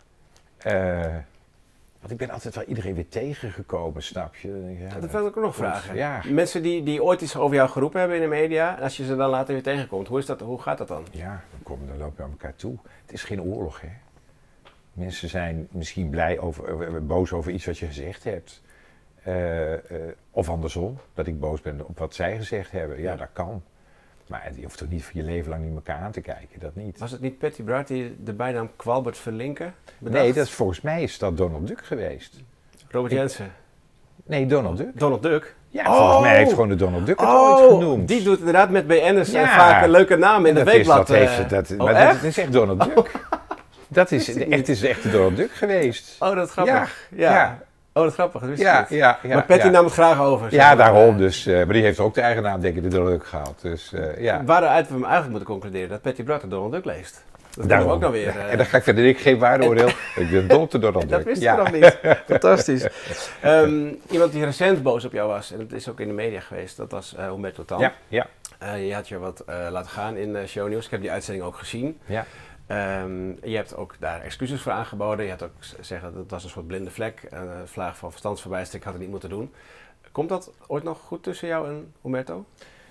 Uh, want ik ben altijd wel iedereen weer tegengekomen, snap je? Ja, dat wil ik ook nog vragen. Ja. Mensen die, die ooit iets over jou geroepen hebben in de media, en als je ze dan later weer tegenkomt, hoe, is dat, hoe gaat dat dan? Ja, dan komen dan lopen naar elkaar toe. Het is geen oorlog, hè. Mensen zijn misschien blij over, boos over iets wat je gezegd hebt. Uh, uh, of andersom, dat ik boos ben op wat zij gezegd hebben. Ja, ja. Dat kan. Maar je hoeft toch niet voor je leven lang niet elkaar aan te kijken, dat niet. Was het niet Patty Bart die de bijnaam Kwalbert Verlinken bedacht? Nee, dat is, volgens mij is dat Donald Duck geweest. Robert ik, Jensen? Nee, Donald Duck. Donald Duck? Ja, oh. volgens mij heeft gewoon de Donald Duck het oh, ooit genoemd. Die doet inderdaad met B N'ers ja. vaak een leuke naam in de weekblad. Dat heeft, dat, oh, maar dat is echt Donald Duck. Oh. Dat is, de, echt, is echt de Donald Duck geweest. Oh, dat is grappig. Ja. ja. ja. Oh, dat is grappig. Dat wist ja, ik niet. Ja, ja, maar Patty ja. nam het graag over. Ja, maar. daarom dus. Uh, maar die heeft ook de eigen naam, denk ik, de Donald Duck gehaald. Dus, uh, ja. Waaruit we hem eigenlijk moeten concluderen dat Patty Bart de Donald Duck leest. Dat daarom ook nog weer. Uh... En dan ga ik verder ik geen waardeoordeel. Ik ben dol te Donald Duck. Dat wist je ja. nog niet. Fantastisch. Um, iemand die recent boos op jou was, en dat is ook in de media geweest, dat was uh, Humberto Tan. Ja, ja. Uh, je had je wat uh, laten gaan in uh, Shownieuws. Ik heb die uitzending ook gezien. Ja. Um, je hebt ook daar excuses voor aangeboden. Je had ook gezegd dat het was een soort blinde vlek. Een vlaag van verstandsverbijstering, ik had het niet moeten doen. Komt dat ooit nog goed tussen jou en Humberto?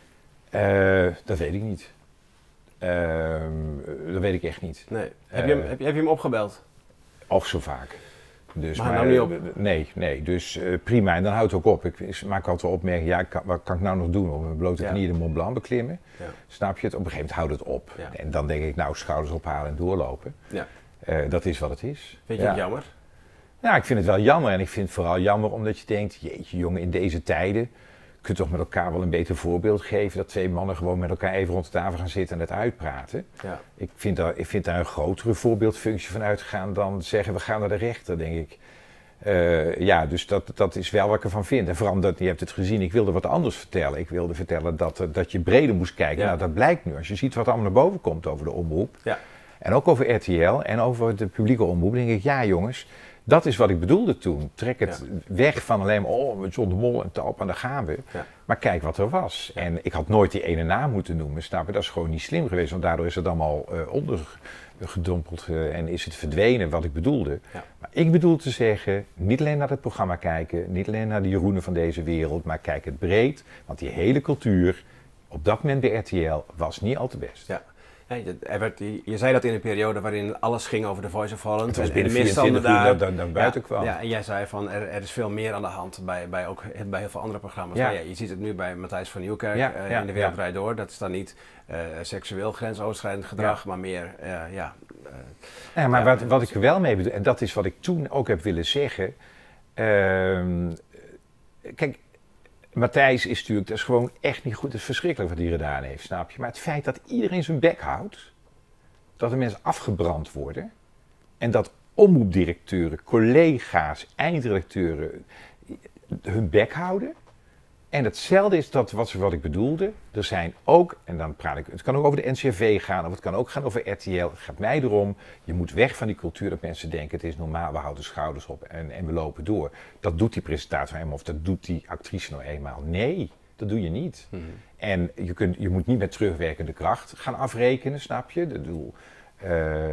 Uh, dat weet ik niet. Uh, dat weet ik echt niet. Nee. Heb, je hem, heb, je, heb je hem opgebeld? Of zo vaak. Dus, maar, maar nou niet op? Nee, nee. Dus uh, prima. En dan houdt het ook op. Ik maak altijd wel opmerkingen. Ja, kan, wat kan ik nou nog doen? Op mijn blote knieën ja. de Mont Blanc beklimmen. Ja. Snap je het? Op een gegeven moment houdt het op. Ja. En dan denk ik, nou, schouders ophalen en doorlopen. Ja. Uh, dat is wat het is. Vind je ja. het jammer? Ja, ik vind het wel jammer. En ik vind het vooral jammer omdat je denkt, jeetje jongen, in deze tijden kun je toch met elkaar wel een beter voorbeeld geven. Dat twee mannen gewoon met elkaar even rond de tafel gaan zitten en het uitpraten. Ja. Ik, vind daar, ik vind daar een grotere voorbeeldfunctie van uitgaan dan zeggen we gaan naar de rechter, denk ik. Uh, ja, dus dat, dat is wel wat ik ervan vind. En vooral omdat, je hebt het gezien, ik wilde wat anders vertellen. Ik wilde vertellen dat, dat je breder moest kijken. Ja. Nou, dat blijkt nu. Als je ziet wat allemaal naar boven komt over de omroep. Ja. En ook over R T L en over de publieke omroep. Dan denk ik, ja jongens, dat is wat ik bedoelde toen. Trek het ja. weg van alleen maar, oh, met John de Mol en Talp en daar gaan we. Ja. Maar kijk wat er was. Ja. En ik had nooit die ene naam moeten noemen, snap je? Dat is gewoon niet slim geweest, want daardoor is het allemaal uh, ondergedompeld uh, en is het verdwenen wat ik bedoelde. Ja. Maar ik bedoel te zeggen, niet alleen naar het programma kijken, niet alleen naar de Jeroenen van deze wereld, maar kijk het breed, want die hele cultuur op dat moment bij R T L was niet al te best. Ja. Ja, je, er werd, je, je zei dat in een periode waarin alles ging over The Voice of Holland. Het was en, binnen en vierentwintig uur daar, dat dat naar buiten ja, kwam. Ja, en jij zei van er, er is veel meer aan de hand bij, bij, ook, bij heel veel andere programma's. Ja. Maar ja, je ziet het nu bij Matthijs van Nieuwkerk Ja, uh, ja, in De Wereld ja. Draait Door. Dat is dan niet uh, seksueel grensoverschrijdend gedrag, Ja. maar meer, uh, ja... Uh, Ja, maar ja, wat, wat ik er wel mee bedoel, en dat is wat ik toen ook heb willen zeggen. Uh, kijk, Matthijs is natuurlijk, dat is gewoon echt niet goed. Het is verschrikkelijk wat hij gedaan heeft, snap je? Maar het feit dat iedereen zijn bek houdt, dat de mensen afgebrand worden en dat omroepdirecteuren, collega's, eindredacteuren hun bek houden. En hetzelfde is dat wat, wat ik bedoelde. Er zijn ook, en dan praat ik, het kan ook over de N C R V gaan, of het kan ook gaan over R T L. Het gaat mij erom, je moet weg van die cultuur dat mensen denken, het is normaal, we houden schouders op en, en we lopen door. Dat doet die presentator nou eenmaal, of dat doet die actrice nou eenmaal. Nee, dat doe je niet. Mm-hmm. En je, kunt, je moet niet met terugwerkende kracht gaan afrekenen, snap je? Dat bedoel, uh,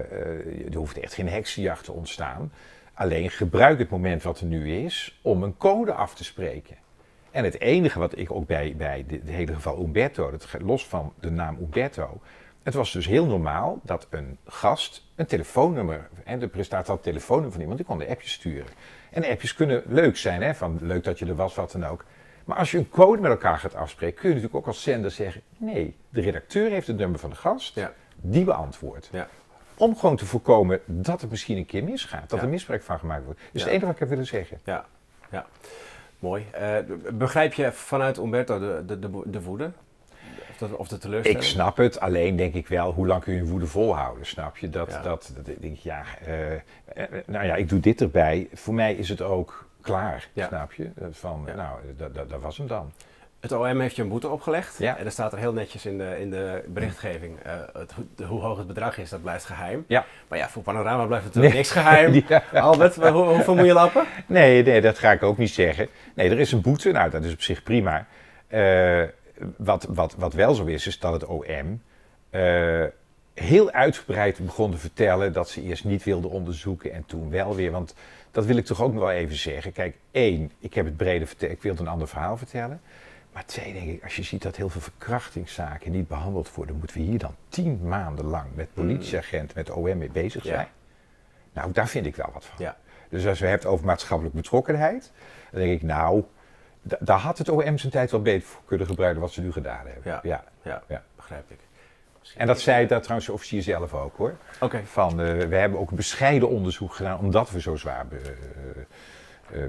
uh, er hoeft echt geen heksenjacht te ontstaan. Alleen gebruik het moment wat er nu is om een code af te spreken. En het enige wat ik ook bij, bij het hele geval Umberto, dat los van de naam Umberto, het was dus heel normaal dat een gast een telefoonnummer, en de presentator had het telefoonnummer van iemand, die kon de appjes sturen. En de appjes kunnen leuk zijn, hè, van leuk dat je er was, wat dan ook. Maar als je een code met elkaar gaat afspreken, kun je natuurlijk ook als zender zeggen, nee, de redacteur heeft het nummer van de gast, ja. die beantwoordt. Ja. Om gewoon te voorkomen dat het misschien een keer misgaat, dat ja. er misbruik van gemaakt wordt. Dus ja. het enige wat ik heb willen zeggen. Ja, ja. Mooi. Uh, begrijp je vanuit Umberto de, de, de, de woede? Of de, of de teleurstelling? Ik snap het, alleen denk ik wel, hoe lang kun je een woede volhouden, snap je? Dat, ja. dat, dat denk ik, ja, uh, nou ja, ik doe dit erbij. Voor mij is het ook klaar, ja. snap je? Van, ja. nou, dat, dat, dat was hem dan. Het O M heeft je een boete opgelegd. Ja. En er staat er heel netjes in de, in de berichtgeving. Uh, het, de, hoe hoog het bedrag is, dat blijft geheim. Ja. Maar ja, voor Panorama blijft natuurlijk nee. niks geheim. Ja. Albert, hoe, hoeveel moet je lappen? Nee, nee, dat ga ik ook niet zeggen. Nee, er is een boete. Nou, dat is op zich prima. Uh, wat, wat, wat wel zo is, is dat het O M uh, heel uitgebreid begon te vertellen dat ze eerst niet wilden onderzoeken en toen wel weer. Want dat wil ik toch ook nog wel even zeggen. Kijk, één, ik heb het brede verteld, ik wil een ander verhaal vertellen. Maar twee, denk ik, als je ziet dat heel veel verkrachtingszaken niet behandeld worden, moeten we hier dan tien maanden lang met politieagenten, met O M mee bezig zijn? Ja. Nou, daar vind ik wel wat van. Ja. Dus als we het over maatschappelijke betrokkenheid, dan denk ik, nou, d- daar had het O M zijn tijd wel beter voor kunnen gebruiken wat ze nu gedaan hebben. Ja, ja. ja. ja. begrijp ik. En dat zei dat trouwens de officier zelf ook, hoor. Okay. Van, uh, we hebben ook een bescheiden onderzoek gedaan, omdat we zo zwaar be, uh, Uh,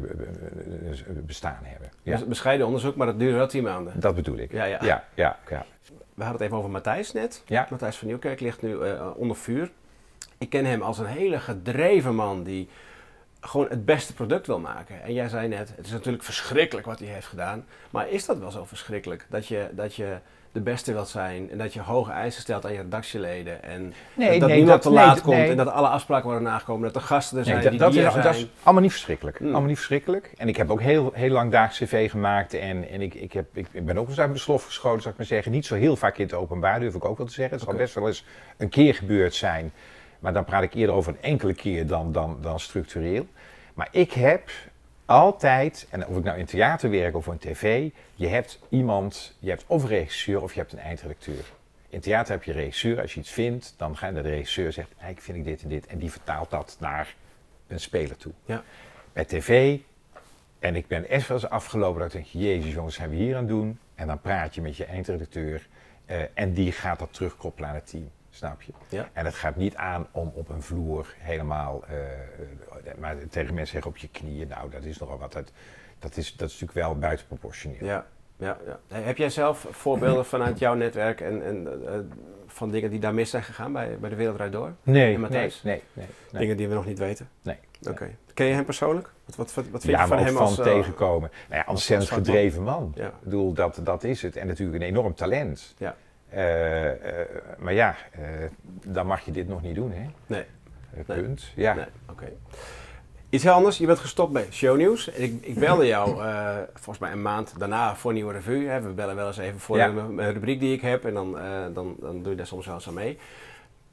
bestaan hebben. Ja. Dus bescheiden onderzoek, maar dat duurde wel tien maanden. Dat bedoel ik. Ja, ja. Ja, ja, ja. We hadden het even over Matthijs net. Ja. Matthijs van Nieuwkerk ligt nu uh, onder vuur. Ik ken hem als een hele gedreven man die gewoon het beste product wil maken. En jij zei net, het is natuurlijk verschrikkelijk wat hij heeft gedaan. Maar is dat wel zo verschrikkelijk? Dat je, dat je de beste wilt zijn en dat je hoge eisen stelt aan je redactieleden. En nee, dat nee, niemand dat, te laat nee, komt nee. en dat alle afspraken worden nagekomen. Dat de gasten er zijn nee, dat, die dat hier is, zijn. Dat is allemaal niet verschrikkelijk. Mm. Allemaal niet verschrikkelijk. En ik heb ook heel, heel lang daags cv gemaakt. En, en ik, ik, heb, ik, ik ben ook eens uit mijn slof geschoten, zou ik maar zeggen. Niet zo heel vaak in het openbaar, durf ik ook wel te zeggen. Het okay. zal best wel eens een keer gebeurd zijn. Maar dan praat ik eerder over een enkele keer dan, dan, dan structureel. Maar ik heb altijd, en of ik nou in theater werk of in tv, je hebt iemand, je hebt of een regisseur of je hebt een eindredacteur. In theater heb je een regisseur, als je iets vindt, dan ga je naar de regisseur en zegt, eigenlijk vind ik dit en dit. En die vertaalt dat naar een speler toe. Ja. Bij tv, en ik ben echt wel eens afgelopen dat ik denk, jezus jongens, zijn we hier aan het doen? En dan praat je met je eindredacteur uh, en die gaat dat terugkoppelen aan het team. Snap je? Ja. En het gaat niet aan om op een vloer helemaal, uh, uh, maar tegen mensen zeggen op je knieën, nou dat is nogal wat, dat, dat, is, dat is natuurlijk wel buitenproportioneel. Ja, ja, ja. Hey, heb jij zelf voorbeelden vanuit jouw netwerk en, en uh, van dingen die daar mis zijn gegaan bij, bij De Wereld Draait Door? Nee, nee, nee, nee, nee. Dingen die we nog niet weten? Nee. Oké. Okay. Ken je hem persoerlijk? Wat, wat, wat vind ja, je van maar hem van als uh, tegenkomen? Nou ja, ontzettend gedreven man. Ja. Ik bedoel, dat, dat is het. En natuurlijk een enorm talent. Ja. Uh, uh, maar ja, uh, dan mag je dit nog niet doen, hè? Nee. Uh, nee. Punt. Ja. Nee. Oké. Okay. Iets heel anders, je bent gestopt bij Shownieuws. Ik, ik belde jou uh, volgens mij een maand daarna voor een nieuwe revue. Hè. We bellen wel eens even voor ja. een, een rubriek die ik heb en dan, uh, dan, dan doe je daar soms wel eens aan mee.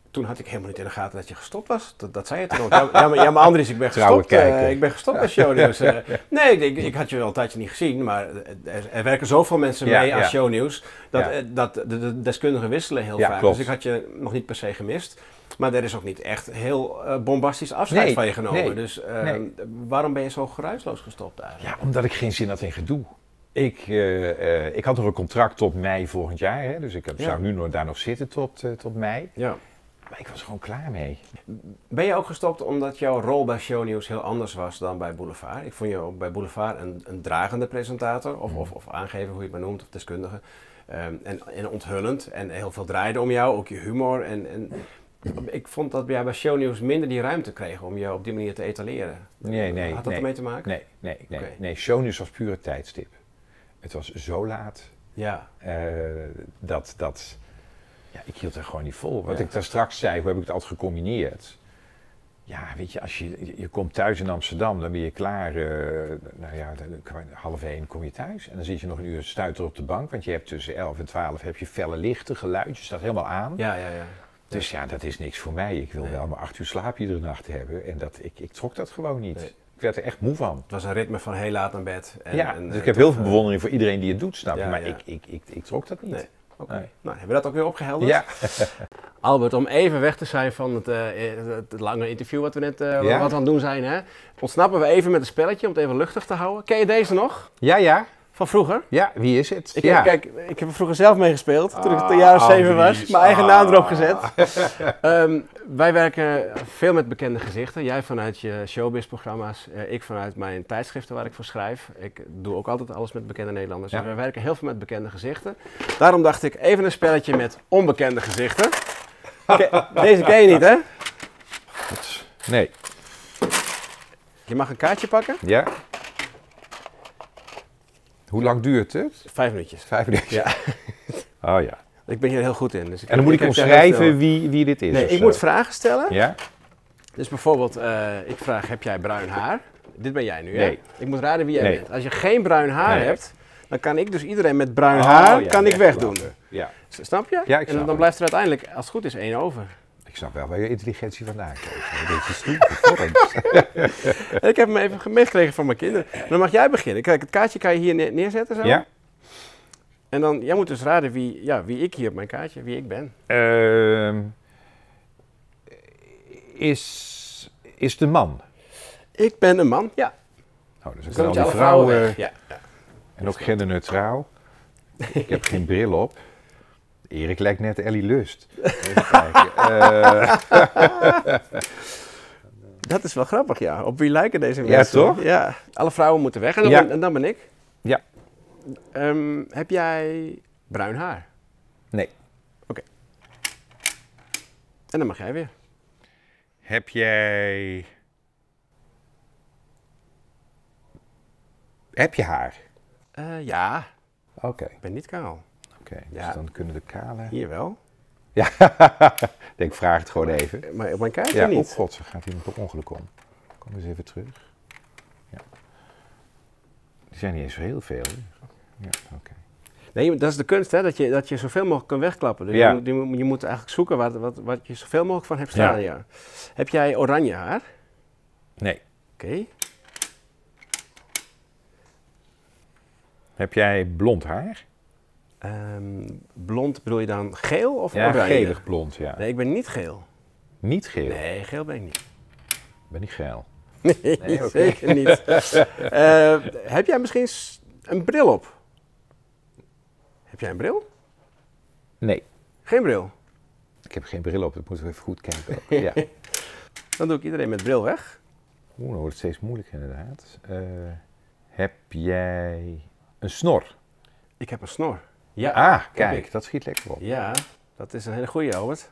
toen had ik helemaal niet in de gaten dat je gestopt was. Dat, dat zei je toen ook. Ja, ja, maar, ja, maar Andries, ik ben Trouwe gestopt. Uh, kijker. ik ben gestopt bij shownieuws. Uh, nee, ik, ik had je wel een tijdje niet gezien, maar er, er werken zoveel mensen Ja, mee aan ja. shownieuws, dat, Ja. uh, dat de, de deskundigen wisselen heel Ja, vaak. klopt. Dus ik had je nog niet per se gemist. Maar er is ook niet echt heel uh, bombastisch afscheid Nee, van je genomen. nee, Dus uh, nee. waarom ben je zo geruisloos gestopt eigenlijk? Ja, omdat ik geen zin had in gedoe. Ik, uh, uh, ik had nog een contract tot mei volgend jaar, hè, dus ik heb, Ja. zou nu nog, daar nog zitten tot, uh, tot mei. Ja. Maar ik was er gewoon klaar mee. Ben je ook gestopt omdat jouw rol bij shownieuws heel anders was dan bij Boulevard? Ik vond je ook bij Boulevard een, een dragende presentator, of, of, of aangever, hoe je het maar noemt, of deskundige. Um, en, en onthullend. En heel veel draaide om jou, ook je humor. En, en ik vond dat jij bij shownieuws minder die ruimte kreeg om je op die manier te etaleren. Nee, nee, Had dat nee. ermee te maken? Nee, nee, nee. Oké. nee. Shownieuws was pure tijdstip. Het was zo laat. Ja. Uh, dat, dat, ja, ik hield er gewoon niet vol. Wat Ja. ik daar straks zei, hoe heb ik het altijd gecombineerd? Ja, weet je, als je, je komt thuis in Amsterdam, dan ben je klaar. Uh, nou ja, dan, half één kom je thuis. En dan zit je nog een uur stuiter op de bank. Want je hebt tussen elf en twaalf heb je felle lichten, geluid. Je staat helemaal aan. Ja, ja, ja. Dus ja, dat is niks voor mij. Ik wil Nee. wel maar acht uur slaap iedere nacht hebben. En dat, ik, ik trok dat gewoon niet. Nee. Ik werd er echt moe van. Het was een ritme van heel laat naar bed. En, ja, en, dus en ik heb toch, heel veel uh, bewondering voor iedereen die het doet, snap je. Ja, maar ja. Ik, ik, ik, ik trok dat niet. Nee. Oké, okay. Nee. Nou, hebben we dat ook weer opgehelderd? Ja. Albert, om even weg te zijn van het, uh, het, het lange interview wat we net uh, Ja. wat we aan het doen zijn, hè? Ontsnappen we even met een spelletje om het even luchtig te houden. Ken je deze nog? Ja, ja. Van vroeger? Ja, wie is het? Ik, ja. Kijk, ik heb er vroeger zelf mee gespeeld, toen ik Ah, een jaar of zeven was. Andries. Mijn eigen Ah. naam erop gezet. um, wij werken veel met bekende gezichten. Jij vanuit je showbiz-programma's, uh, ik vanuit mijn tijdschriften waar ik voor schrijf. Ik doe ook altijd alles met bekende Nederlanders. Ja. Dus wij werken heel veel met bekende gezichten. Daarom dacht ik, even een spelletje met onbekende gezichten. Ke- Deze ken je niet, hè? Nee. Je mag een kaartje pakken. Ja. Hoe lang duurt het? Vijf minuutjes. Vijf minuten. Ja. Oh ja. Ik ben hier heel goed in. Dus ik En dan moet ik heb daar omschrijven heel veel- wie, wie dit is. Nee, of ik zo. moet vragen stellen. Ja? Dus bijvoorbeeld, uh, ik vraag, heb jij bruin haar? Dit ben jij nu, hè? Nee. Ik moet raden wie jij Nee. bent. Als je geen bruin haar Nee. hebt, dan kan ik dus iedereen met bruin Oh, haar ja, kan ik wegdoen. wegklappen. Ja. S- Snap je? Ja, ik en snap dan het. blijft er uiteindelijk, als het goed is, één over. Ik snap wel waar je intelligentie vandaan komt. Een beetje stoer gevormd. En ik heb hem even meegekregen van mijn kinderen. Dan mag jij beginnen. Kijk, het kaartje kan je hier neer- neerzetten zo. Ja? En dan, jij moet dus raden wie, ja, wie ik hier op mijn kaartje, wie ik ben. Ehm, is, is de man? Ik ben een man, ja. Oh, dus Dan ik kan al moet je die alle vrouwen vrouwen... weg. Ja, ja. En ook genderneutraal. Ik heb geen bril op. Erik lijkt net Ellie Lust. Even kijken. Eh, Dat is wel grappig, ja. Op wie lijken deze Ja, mensen? toch? Ja, alle vrouwen moeten weg en dan, Ja. ben, en dan ben ik. Ja. Ehm, heb jij bruin haar? nee. En dan mag jij weer. Heb jij... Heb je haar? Uh, ja, Oké. ik ben niet kaal. Oké, Ja. dus dan kunnen de kale... Hier wel, Ja, ik vraag het gewoon even. maar op mijn kaartje Ja, oh niet. god, ze gaat hier nog per ongeluk om. Kom eens even terug. Ja. Die zijn niet eens zo heel veel. hè? Ja, oké. Nee, dat is de kunst, hè, dat je, dat je zoveel mogelijk kan wegklappen. Dus Ja. je, moet- je, moet- je moet eigenlijk zoeken wat, wat, wat je zoveel mogelijk van hebt staan. Ja. Ja. Heb jij oranje haar? Nee. Oké. Heb jij blond haar? Ehm, blond bedoel je dan geel of Ja, oranje? gelig blond, ja. Nee, ik ben niet geel. Niet geel? Nee, geel ben ik niet. Ik ben niet geil. Nee, Nee, oké. zeker niet. Eh, heb jij misschien s- een bril op? Heb jij een bril? Nee, Geen bril. ik heb geen bril op. Dat moeten we even goed kijken. ook. Ja. Dan doe ik iedereen met bril weg. Oeh, dan wordt het steeds moeilijker inderdaad. Eh, heb jij een snor? Ik heb een snor. Ja, Ah, heb kijk, ik. dat schiet lekker op. Ja, dat is een hele goeie, Albert.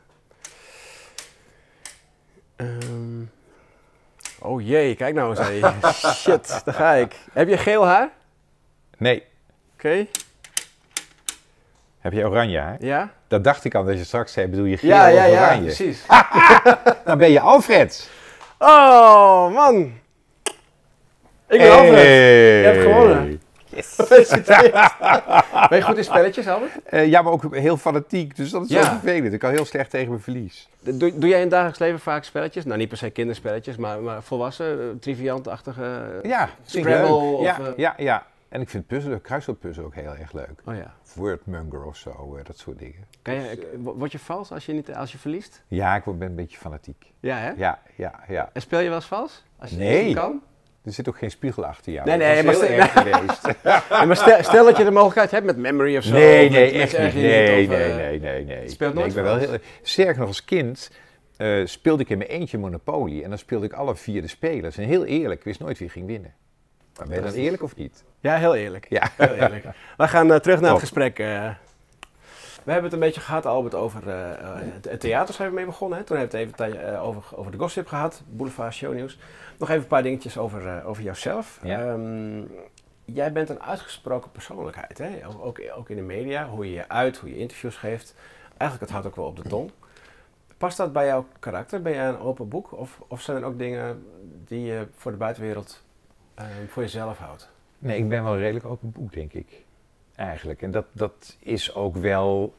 Ehm, oh jee, kijk nou eens. Hey. Shit, daar ga ik. Heb je geel haar? Nee. Oké. Heb jij oranje haar? Ja? Dat dacht ik al dat je straks zei, bedoel je geel Ja, ja, of ja, oranje? precies. Dan ben je Alfred. Oh, man. Ik ben Alfred. Je hebt gewonnen. Yes. Gefeliciteerd. Ben je goed in spelletjes, Albert? Uh, ja, maar ook heel fanatiek, dus dat is Ja. zo vervelend. Ik kan heel slecht tegen mijn verlies. Doe, doe jij in het dagelijks leven vaak spelletjes? Nou, niet per se kinderspelletjes, maar, maar volwassen, uh, triviantachtige uh, Ja, vind ik Scrabble? leuk. Of, Ja, uh... ja, ja. En ik vind puzzelen, kruiswoordpuzzel ook heel erg leuk. Oh ja. Wordmonger of zo, uh, dat soort dingen. Kan je, word je vals als je, niet, als je verliest? Ja, ik ben een beetje fanatiek. Ja, hè? Ja, ja, ja. En speel je wel eens vals? Als je, Nee. als je kan? Er zit ook geen spiegel achter jou. Nee, nee, dat is maar heel stel- erg geweest. Ja, maar stel, stel dat je de mogelijkheid hebt met memory of zo. Nee, of nee, met- met echt niet. ergens Nee, niet, of, nee, uh, nee, nee, nee. speelt Nee, nooit ik ben wel vals? heel, sterker nog, als kind uh, speelde ik in mijn eentje Monopoly. En dan speelde ik alle vier de spelers. En heel eerlijk, ik wist nooit wie ging winnen. Maar ben je dan eerlijk of niet? Ja, heel eerlijk. Ja. Heel eerlijk. We gaan uh, terug naar Top. het gesprek. uh. We hebben het een beetje gehad, Albert, over uh, het, het theater zijn we mee begonnen. Hè? Toen hebben we het even uh, over, over de gossip gehad, Boulevard Shownieuws. Nog even een paar dingetjes over, uh, over jouzelf. Ja. Um, jij bent een uitgesproken persoonlijkheid, hè? Ook, ook in de media, hoe je je uit, hoe je interviews geeft. Eigenlijk, het houdt ook wel op de tong. Past dat bij jouw karakter? Ben jij een open boek? Of, of zijn er ook dingen die je voor de buitenwereld uh, voor jezelf houdt? Nee, ik ben wel een redelijk open boek, denk ik. Eigenlijk. En dat, dat is ook wel...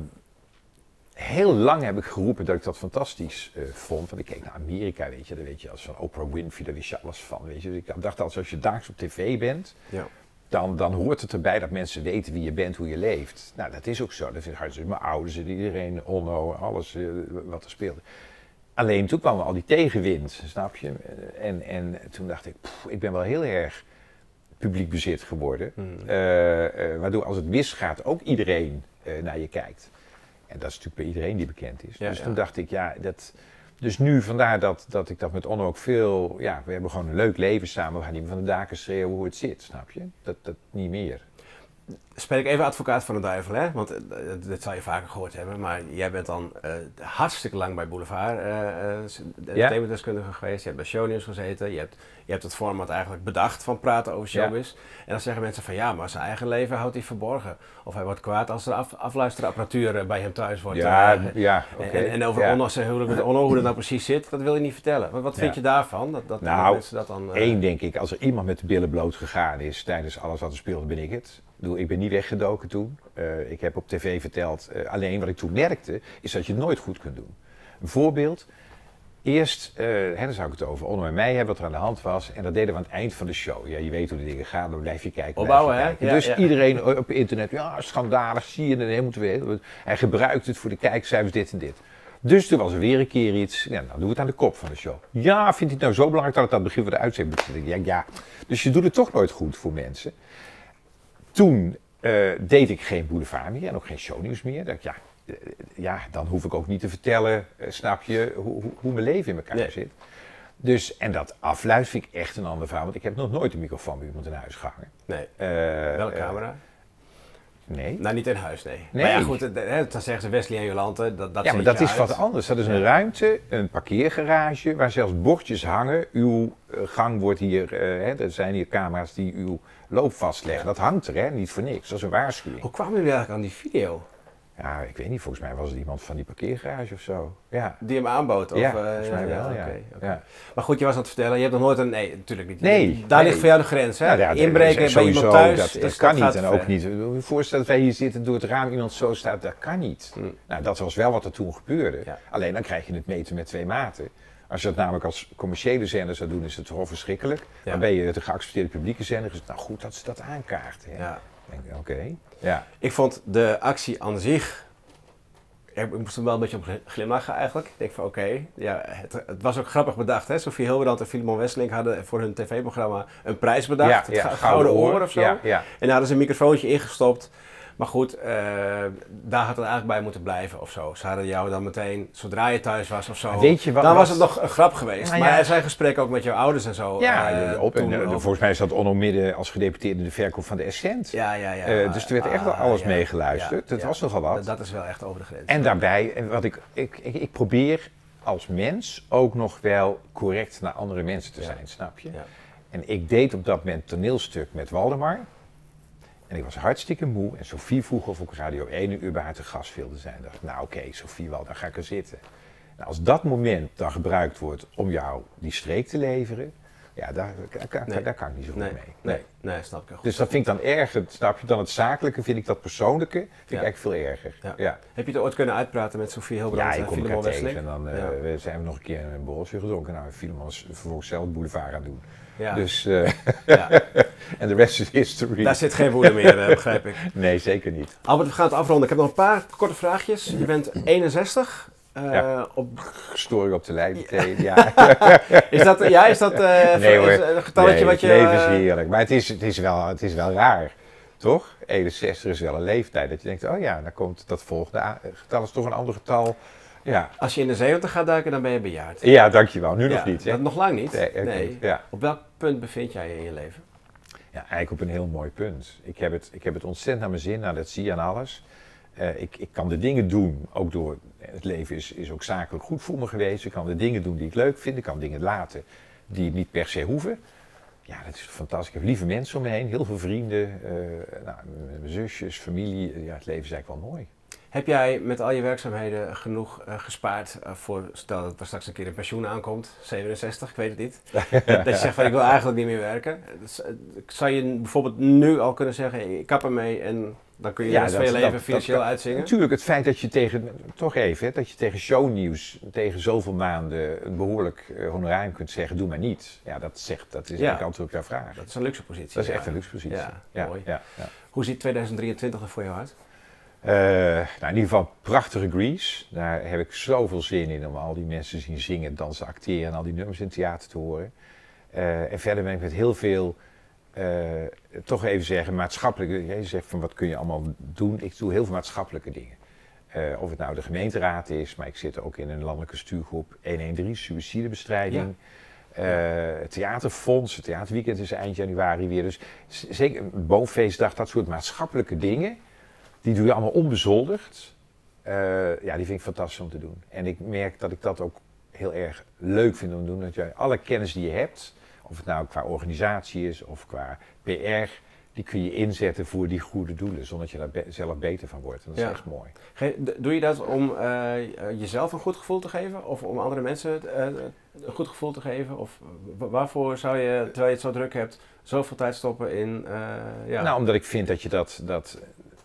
Heel lang heb ik geroepen dat ik dat fantastisch uh, vond. Want ik keek naar Amerika, weet je. Daar weet je, als van Oprah Winfrey, daar wist je alles van, weet je. Dus ik dacht altijd, als je dagelijks op tv bent... Ja. Dan, dan hoort het erbij dat mensen weten wie je bent, hoe je leeft. Nou, dat is ook zo. Dat vind ik hartstikke mijn ouders en iedereen, Onno, alles uh, wat er speelde. Alleen toen kwam al die tegenwind, snap je? En, en toen dacht ik, pff, ik ben wel heel erg publiek bezit geworden. Hmm. Uh, uh, waardoor als het misgaat ook iedereen uh, naar je kijkt. En dat is natuurlijk bij iedereen die bekend is. Ja, dus ja. toen dacht ik, ja, dat... Dus nu, vandaar dat, dat ik dat met Onno ook veel... Ja, we hebben gewoon een leuk leven samen. We gaan niet meer van de daken schreeuwen hoe het zit, snap je? Dat, dat niet meer. Spreek ik even advocaat van de duivel, hè? Want uh, dat zal je vaker gehoord hebben. Maar jij bent dan uh, hartstikke lang bij Boulevard uh, uh, Ja. thematiskundige geweest. Je hebt bij Shownieuws gezeten. Je hebt, je hebt het format eigenlijk bedacht van praten over showbiz. Ja. En dan zeggen mensen van ja, maar zijn eigen leven houdt hij verborgen. Of hij wordt kwaad als er af, afluisterapparatuur bij hem thuis wordt. Ja, uh, ja, oké. Okay. En, en over ja. Onno, zijn huwelijk met Onno, hoe dat nou precies zit, dat wil je niet vertellen. Wat, wat vind Ja. je daarvan? Dat, dat, Nou, dat mensen dat dan, uh... één denk ik, als er iemand met de billen bloot gegaan is tijdens alles wat er speelde, ben ik het. Ik bedoel, ik ben niet weggedoken toen. Uh, ik heb op tv verteld, uh, alleen wat ik toen merkte, is dat je het nooit goed kunt doen. Een voorbeeld, eerst, uh, hè, daar zou ik het over, Onno en mij hebben wat er aan de hand was. En dat deden we aan het eind van de show. Ja, je weet hoe de dingen gaan, dan blijf je kijken. blijf Opbouwen, je hè? kijken. Ja, dus ja. iedereen op internet, ja, schandalig, zie je, en moeten we. Hij gebruikt het voor de kijkcijfers, dit en dit. Dus er was er weer een keer iets, ja, dan doen we het aan de kop van de show. Ja, vindt hij het nou zo belangrijk dat het aan het begin van de uitzending moet zitten? Ja, ja. Dus je doet het toch nooit goed voor mensen. Toen uh, deed ik geen boulevard meer en ook geen shownieuws meer. Dat ik, ja, uh, ja, dan hoef ik ook niet te vertellen, uh, snap je, hoe, hoe, hoe mijn leven in elkaar Nee. zit. Dus, en dat afluisteren vind ik echt een ander verhaal, want ik heb nog nooit een microfoon bij iemand in huis gehangen. Nee. Uh, Welke uh, camera? Nee. Nou, niet in huis, nee. Nee. Maar ja, goed, het- het- dan zeggen ze Wesley en Jolante, dat, dat Ja, maar zet dat je is uit. wat anders. Dat is een Ja. ruimte, een parkeergarage, waar zelfs bordjes hangen. Uw uh, gang wordt hier, uh, hè, er zijn hier camera's die uw loop vastleggen. Ja. Dat hangt er, hè, niet voor niks. Dat is een waarschuwing. Hoe kwamen jullie eigenlijk aan die video? Ja, ik weet niet, volgens mij was het iemand van die parkeergarage of zo. Ja, Die hem aanbood? Of, ja eh, volgens mij wel, ja. oké, oké. ja. Maar goed, je was aan het vertellen, je hebt nog nooit een... Nee, natuurlijk niet. Nee, Daar nee. ligt voor jou de grens, hè? Nou ja, Inbreken bij sowieso, iemand thuis, dat, dus dat kan gaat niet. En ver. ook niet. Je voorstelt dat wij hier zitten door het raam iemand zo staat, dat kan niet. Hm. Nou, dat was wel wat er toen gebeurde. Ja. Alleen dan krijg je het meten met twee maten. Als je dat namelijk als commerciële zender zou doen, is het toch wel verschrikkelijk. Ja. Maar ben je de geaccepteerde publieke zender, is het nou goed dat ze dat aankaarten. Hè? Ja. Denk ik, Oké. Ja. Ik vond de actie aan zich... Ik moest er wel een beetje om glimlachen eigenlijk. Ik denk van oké, ja, het, het was ook grappig bedacht. Hè? Sofie Hilbrand en Filemon Wesseling hadden voor hun tv-programma een prijs bedacht. Ja, het ja, Gouden, Gouden Oor Oor of zo. Ja, ja. En daar hadden ze een microfoontje ingestopt. Maar goed, uh, daar had het eigenlijk bij moeten blijven of zo. Ze hadden jou dan meteen, zodra je thuis was of zo, Weet je wat dan was was- het nog een grap geweest. Nou maar ja. er zijn gesprekken ook met jouw ouders en zo. Ja, uh, op, en, toen uh, over- volgens mij zat Onno Midden als gedeputeerde in de verkoop van de Essent. Ja, ja, ja. Uh, dus er werd echt wel Ah, alles ja, meegeluisterd. ja, Dat ja. was nogal wat. Dat, dat is wel echt over de grens. En daarbij, en wat ik, ik, ik, ik probeer als mens ook nog wel correct naar andere mensen te Ja. zijn, snap je? Ja. En ik deed op dat moment een toneelstuk met Waldemar. En ik was hartstikke moe. En Sofie vroeg of ik op Radio één een uur bij haar te gast wilde zijn. Ik dacht, nou oké, okay, Sofie wel, dan ga ik er zitten. En als dat moment dan gebruikt wordt om jou die streek te leveren, Ja, daar, daar, Nee. daar kan ik niet zo goed Nee, mee. nee, nee, snap ik wel. Dus dat vind ik dan erger, snap je, dan het zakelijke, vind ik dat persoonlijke, vind Ja. ik eigenlijk veel erger. Ja. Ja, Heb je het ooit kunnen uitpraten met Sofie Hilbrand ja ik en kom elkaar Filemon tegen Wesseling? en dan uh, Ja. we zijn we nog een keer een borreltje gedronken. Nou, Filemon is vervolgens zelf het boulevard aan het doen. Ja. Dus, uh, Ja. en de rest is history. Daar zit geen woede meer, uh, begrijp ik. Nee, zeker niet. Albert, we gaan het afronden. Ik heb nog een paar korte vraagjes. Je bent eenenzestig. Uh, Ja. op... Storing op de lijn meteen, ja. Is dat, ja, is dat uh, Nee hoor, is een getalletje nee, wat je... het leven is uh, heerlijk. Maar het is, het, is wel, het is wel raar, toch? eenenzestig is wel een leeftijd. Dat je denkt, oh ja, dan komt dat volgende a- getal is toch een ander getal. Ja, Als je in de zeventig gaat duiken, dan ben je bejaard. ja dankjewel. Nu Ja, nog niet. Hè? Dat nog lang niet. Nee, oké, Nee. ja. Op welk punt bevind jij je in je leven? Ja, eigenlijk op een heel mooi punt. Ik heb het, ik heb het ontzettend naar mijn zin, nou, dat zie je aan alles. Uh, ik, ik kan de dingen doen, ook door, het leven is, is ook zakelijk goed voor me geweest. Ik kan de dingen doen die ik leuk vind, ik kan dingen laten die niet per se hoeven. Ja, dat is fantastisch. Ik heb lieve mensen om me heen, heel veel vrienden, uh, nou, mijn zusjes, familie. Ja, het leven is eigenlijk wel mooi. Heb jij met al je werkzaamheden genoeg uh, gespaard uh, voor, stel dat er straks een keer een pensioen aankomt, zevenenzestig, ik weet het niet. Dat je zegt van ik wil eigenlijk niet meer werken. Dus, uh, zou je bijvoorbeeld nu al kunnen zeggen, ik kap ermee en dan kun je de Ja, rest dat- van je leven dat- financieel dat- uitzingen? Natuurlijk, het feit dat je tegen, toch even, hè, dat je tegen shownieuws, tegen zoveel maanden een behoorlijk uh, honorarium kunt zeggen, doe maar niet. Ja, dat zegt, dat is eigenlijk antwoord op jouw vraag. Dat is een luxe positie. Dat is ja. echt een luxe positie. Ja, Ja, mooi. ja, ja. Hoe ziet tweeduizend drieëntwintig er voor jou uit? Uh, nou, in ieder geval prachtige Grease. Daar heb ik zoveel zin in om al die mensen te zien zingen, dansen, acteren en al die nummers in het theater te horen. Uh, en verder ben ik met heel veel, uh, toch even zeggen, maatschappelijke, je zegt van wat kun je allemaal doen. Ik doe heel veel maatschappelijke dingen. Uh, of het nou de gemeenteraad is, maar ik zit ook in een landelijke stuurgroep honderddertien, suïcidebestrijding. Ja. Uh, het theaterfonds, het theaterweekend is eind januari weer. Dus z- zeker een boomfeestdag, dat soort maatschappelijke dingen. Die doe je allemaal onbezoldigd. Uh, ja, die vind ik fantastisch om te doen. En ik merk dat ik dat ook heel erg leuk vind om te doen. Dat je alle kennis die je hebt, of het nou qua organisatie is of qua P R, die kun je inzetten voor die goede doelen, zonder dat je daar be- zelf beter van wordt. En dat is Ja. echt mooi. Ge- d- Doe je dat om uh, jezelf een goed gevoel te geven? Of om andere mensen uh, een goed gevoel te geven? Of w- waarvoor zou je, terwijl je het zo druk hebt, zoveel tijd stoppen in... Uh, ja. Nou, omdat ik vind dat je dat, dat...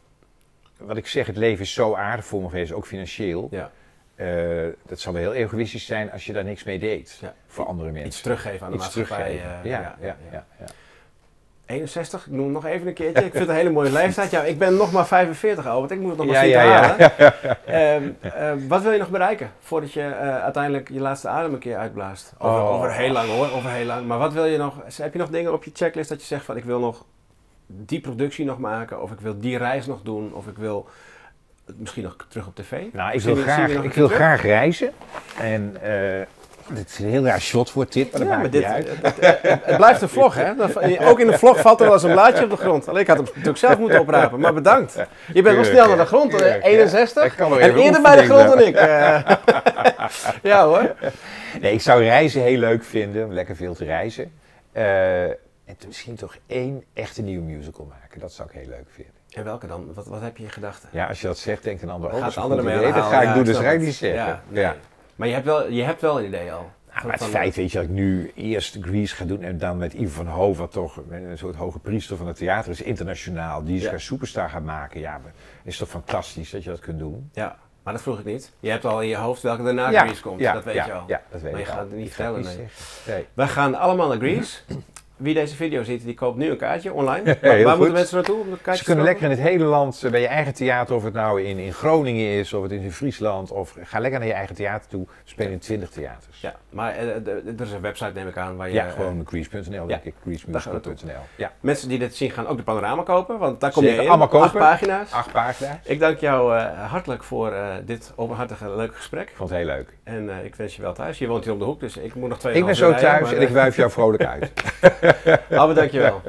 Wat ik zeg, het leven is zo aardig voor me geweest, ook financieel. Ja. Uh, dat zou wel heel egoïstisch zijn als je daar niks mee deed. Ja. Voor andere mensen. Iets teruggeven aan de Iets maatschappij. teruggeven. Uh, ja, ja, ja, ja, ja. eenenzestig, ik noem het nog even een keertje. Ik vind het een hele mooie leeftijd. Ja, ik ben nog maar vijfenveertig, Albert. Ik moet het nog maar Ja, zien ja, te ja. halen. uh, uh, wat wil je nog bereiken voordat je uh, uiteindelijk je laatste adem een keer uitblaast? Over, Oh. over heel lang hoor, over heel lang. Maar wat wil je nog? Heb je nog dingen op je checklist dat je zegt van ik wil nog die productie nog maken, of ik wil die reis nog doen, of ik wil misschien nog terug op tv? Nou, ik Zien wil, we- zien we graag, nog een ik keer wil terug? graag reizen. En uh, dit is een heel raar shot voor dit, maar dat Ja, maakt maar niet dit, uit. het, het, het, het blijft een vlog, hè? Dan- Ook in de vlog valt er wel eens een blaadje op de grond. Alleen ik had hem natuurlijk zelf moeten oprapen, maar bedankt. Je bent wel Tuurlijk, snel naar de ja. grond, hè? Tuurlijk, ja. eenenzestig. Ik kan wel En even eerder bij de oefening grond dan ik. eh. Ja hoor. Nee, ik zou reizen heel leuk vinden, om lekker veel te reizen. Uh, en misschien toch één echte nieuwe musical maken, dat zou ik heel leuk vinden. En welke dan? Wat, wat heb je in gedachten? Ja, als je dat zegt, denkt een ander ook. Gaat dat is een andere goed mee idee. Dat aanhalen, ga ik ja, doen, ik dus snap ga ik het. niet zeggen. Ja, nee. Maar je hebt, wel, je hebt wel een idee al. Ja, Van- maar het van- feit weet je, dat ik nu eerst Grease ga doen en dan met Ivo van Hoof, wat toch een soort hoge priester van het theater is, internationaal, die is Ja. een superstar gaan maken. Ja, maar is toch fantastisch dat je dat kunt doen? Ja, maar dat vroeg ik niet. Je hebt al in je hoofd welke daarna Ja, Grease komt. ja, dat weet ja, je al. Ja, dat weet Maar ik je al. gaat het niet Ik ga vertellen, niet nee. zeggen. Nee. Wij gaan allemaal naar Grease. Wie deze video ziet, die koopt nu een kaartje online. Ja, waar heel waar goed. moeten mensen naartoe om de kaartjes Ze kunnen te lekker in het hele land, eh, bij je eigen theater, of het nou in, in Groningen is, of het is in Friesland, of ga lekker naar je eigen theater toe, speel in twintig theaters. Ja, maar uh, er is een website neem ik aan waar je... Ja, uh, gewoon Grease punt n l, denk ik, grease musical punt n l. Ja. mensen die dit zien gaan ook de panorama kopen, want daar kom Zeker, je in. allemaal kopen. Acht pagina's. Acht pagina's. Ik dank jou uh, hartelijk voor uh, dit openhartige, leuke gesprek. Ik vond het heel leuk. En uh, ik wens je wel thuis. Je woont hier om de hoek, dus ik moet nog twee Ik ben zo thuis en ik wuif jou vrolijk uit. Albert, dank je wel.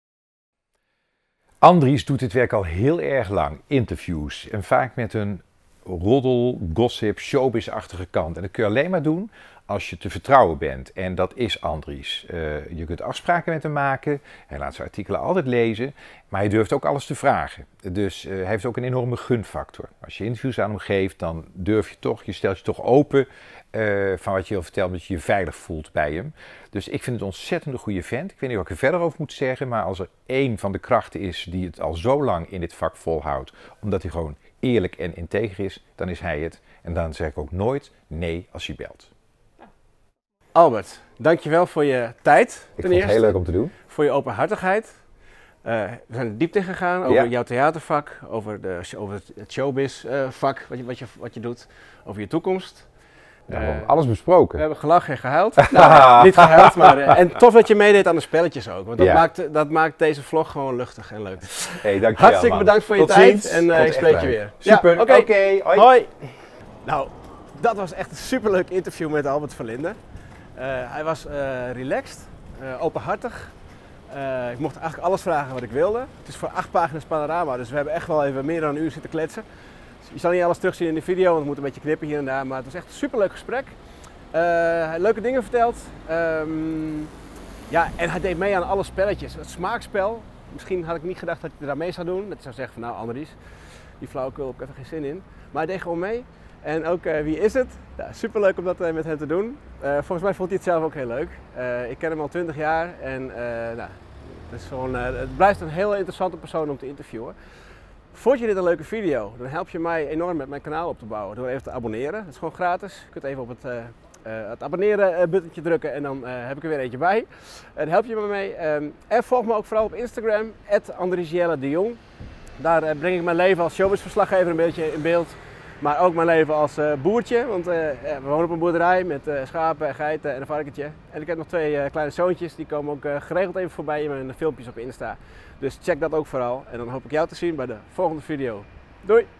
Andries doet dit werk al heel erg lang, interviews. En vaak met een roddel, gossip, showbiz-achtige kant. En dat kun je alleen maar doen als je te vertrouwen bent. En dat is Andries. Uh, je kunt afspraken met hem maken. Hij laat zijn artikelen altijd lezen. Maar hij durft ook alles te vragen. Dus uh, hij heeft ook een enorme gunfactor. Als je interviews aan hem geeft, dan durf je toch, je stelt je toch open uh, van wat je wil vertellen, omdat je je veilig voelt bij hem. Dus ik vind het een ontzettend goede vent. Ik weet niet wat ik er verder over moet zeggen, maar als er één van de krachten is die het al zo lang in dit vak volhoudt, omdat hij gewoon eerlijk en integer is, dan is hij het. En dan zeg ik ook nooit nee als je belt. Albert, dankjewel voor je tijd. Ik vond het heel leuk om te doen. Voor je openhartigheid. Uh, we zijn er diep in gegaan over ja. jouw theatervak, over, de, over het showbiz uh, vak, wat je, wat, je, wat je doet, over je toekomst. Ja, we hebben uh, alles besproken. We hebben gelachen en gehuild. nou, niet gehuild, maar uh, en tof dat je meedeed aan de spelletjes ook. Want dat, ja. maakt, dat maakt deze vlog gewoon luchtig en leuk. Hey, dankjewel, Hartstikke man. bedankt voor je Tot tijd ziens. en uh, ik spreek je weer. Super, ja, oké. Okay. Okay. Hoi. Hoi. Nou, dat was echt een superleuk interview met Albert Verlinde. Uh, hij was uh, relaxed, uh, openhartig. Uh, ik mocht eigenlijk alles vragen wat ik wilde. Het is voor acht pagina's panorama, dus we hebben echt wel even meer dan een uur zitten kletsen. Je zal niet alles terugzien in de video, want we moeten een beetje knippen hier en daar. Maar het was echt een superleuk gesprek. Uh, hij heeft leuke dingen verteld. Um, ja, en hij deed mee aan alle spelletjes. Het smaakspel. Misschien had ik niet gedacht dat hij er aan mee zou doen. Dat hij zou zeggen van nou Andries, die flauwekul heb ik even geen zin in. Maar hij deed gewoon mee. En ook uh, Wie is het? Ja, superleuk om dat uh, met hem te doen. Uh, volgens mij vond hij het zelf ook heel leuk. Uh, ik ken hem al twintig jaar en uh, nou, het, is gewoon, uh, het blijft een heel interessante persoon om te interviewen. Vond je dit een leuke video? Dan help je mij enorm met mijn kanaal op te bouwen door even te abonneren. Dat is gewoon gratis. Je kunt even op het, uh, uh, het abonneren buttontje drukken en dan uh, heb ik er weer eentje bij. Uh, daar help je me mee. Um, en volg me ook vooral op Instagram, at Andries de Jong. Daar uh, breng ik mijn leven als showbizverslaggever een beetje in beeld. Maar ook mijn leven als uh, boertje, want uh, we wonen op een boerderij met uh, schapen en geiten en een varkentje. En ik heb nog twee uh, kleine zoontjes, die komen ook uh, geregeld even voorbij in mijn filmpjes op Insta. Dus check dat ook vooral en dan hoop ik jou te zien bij de volgende video. Doei!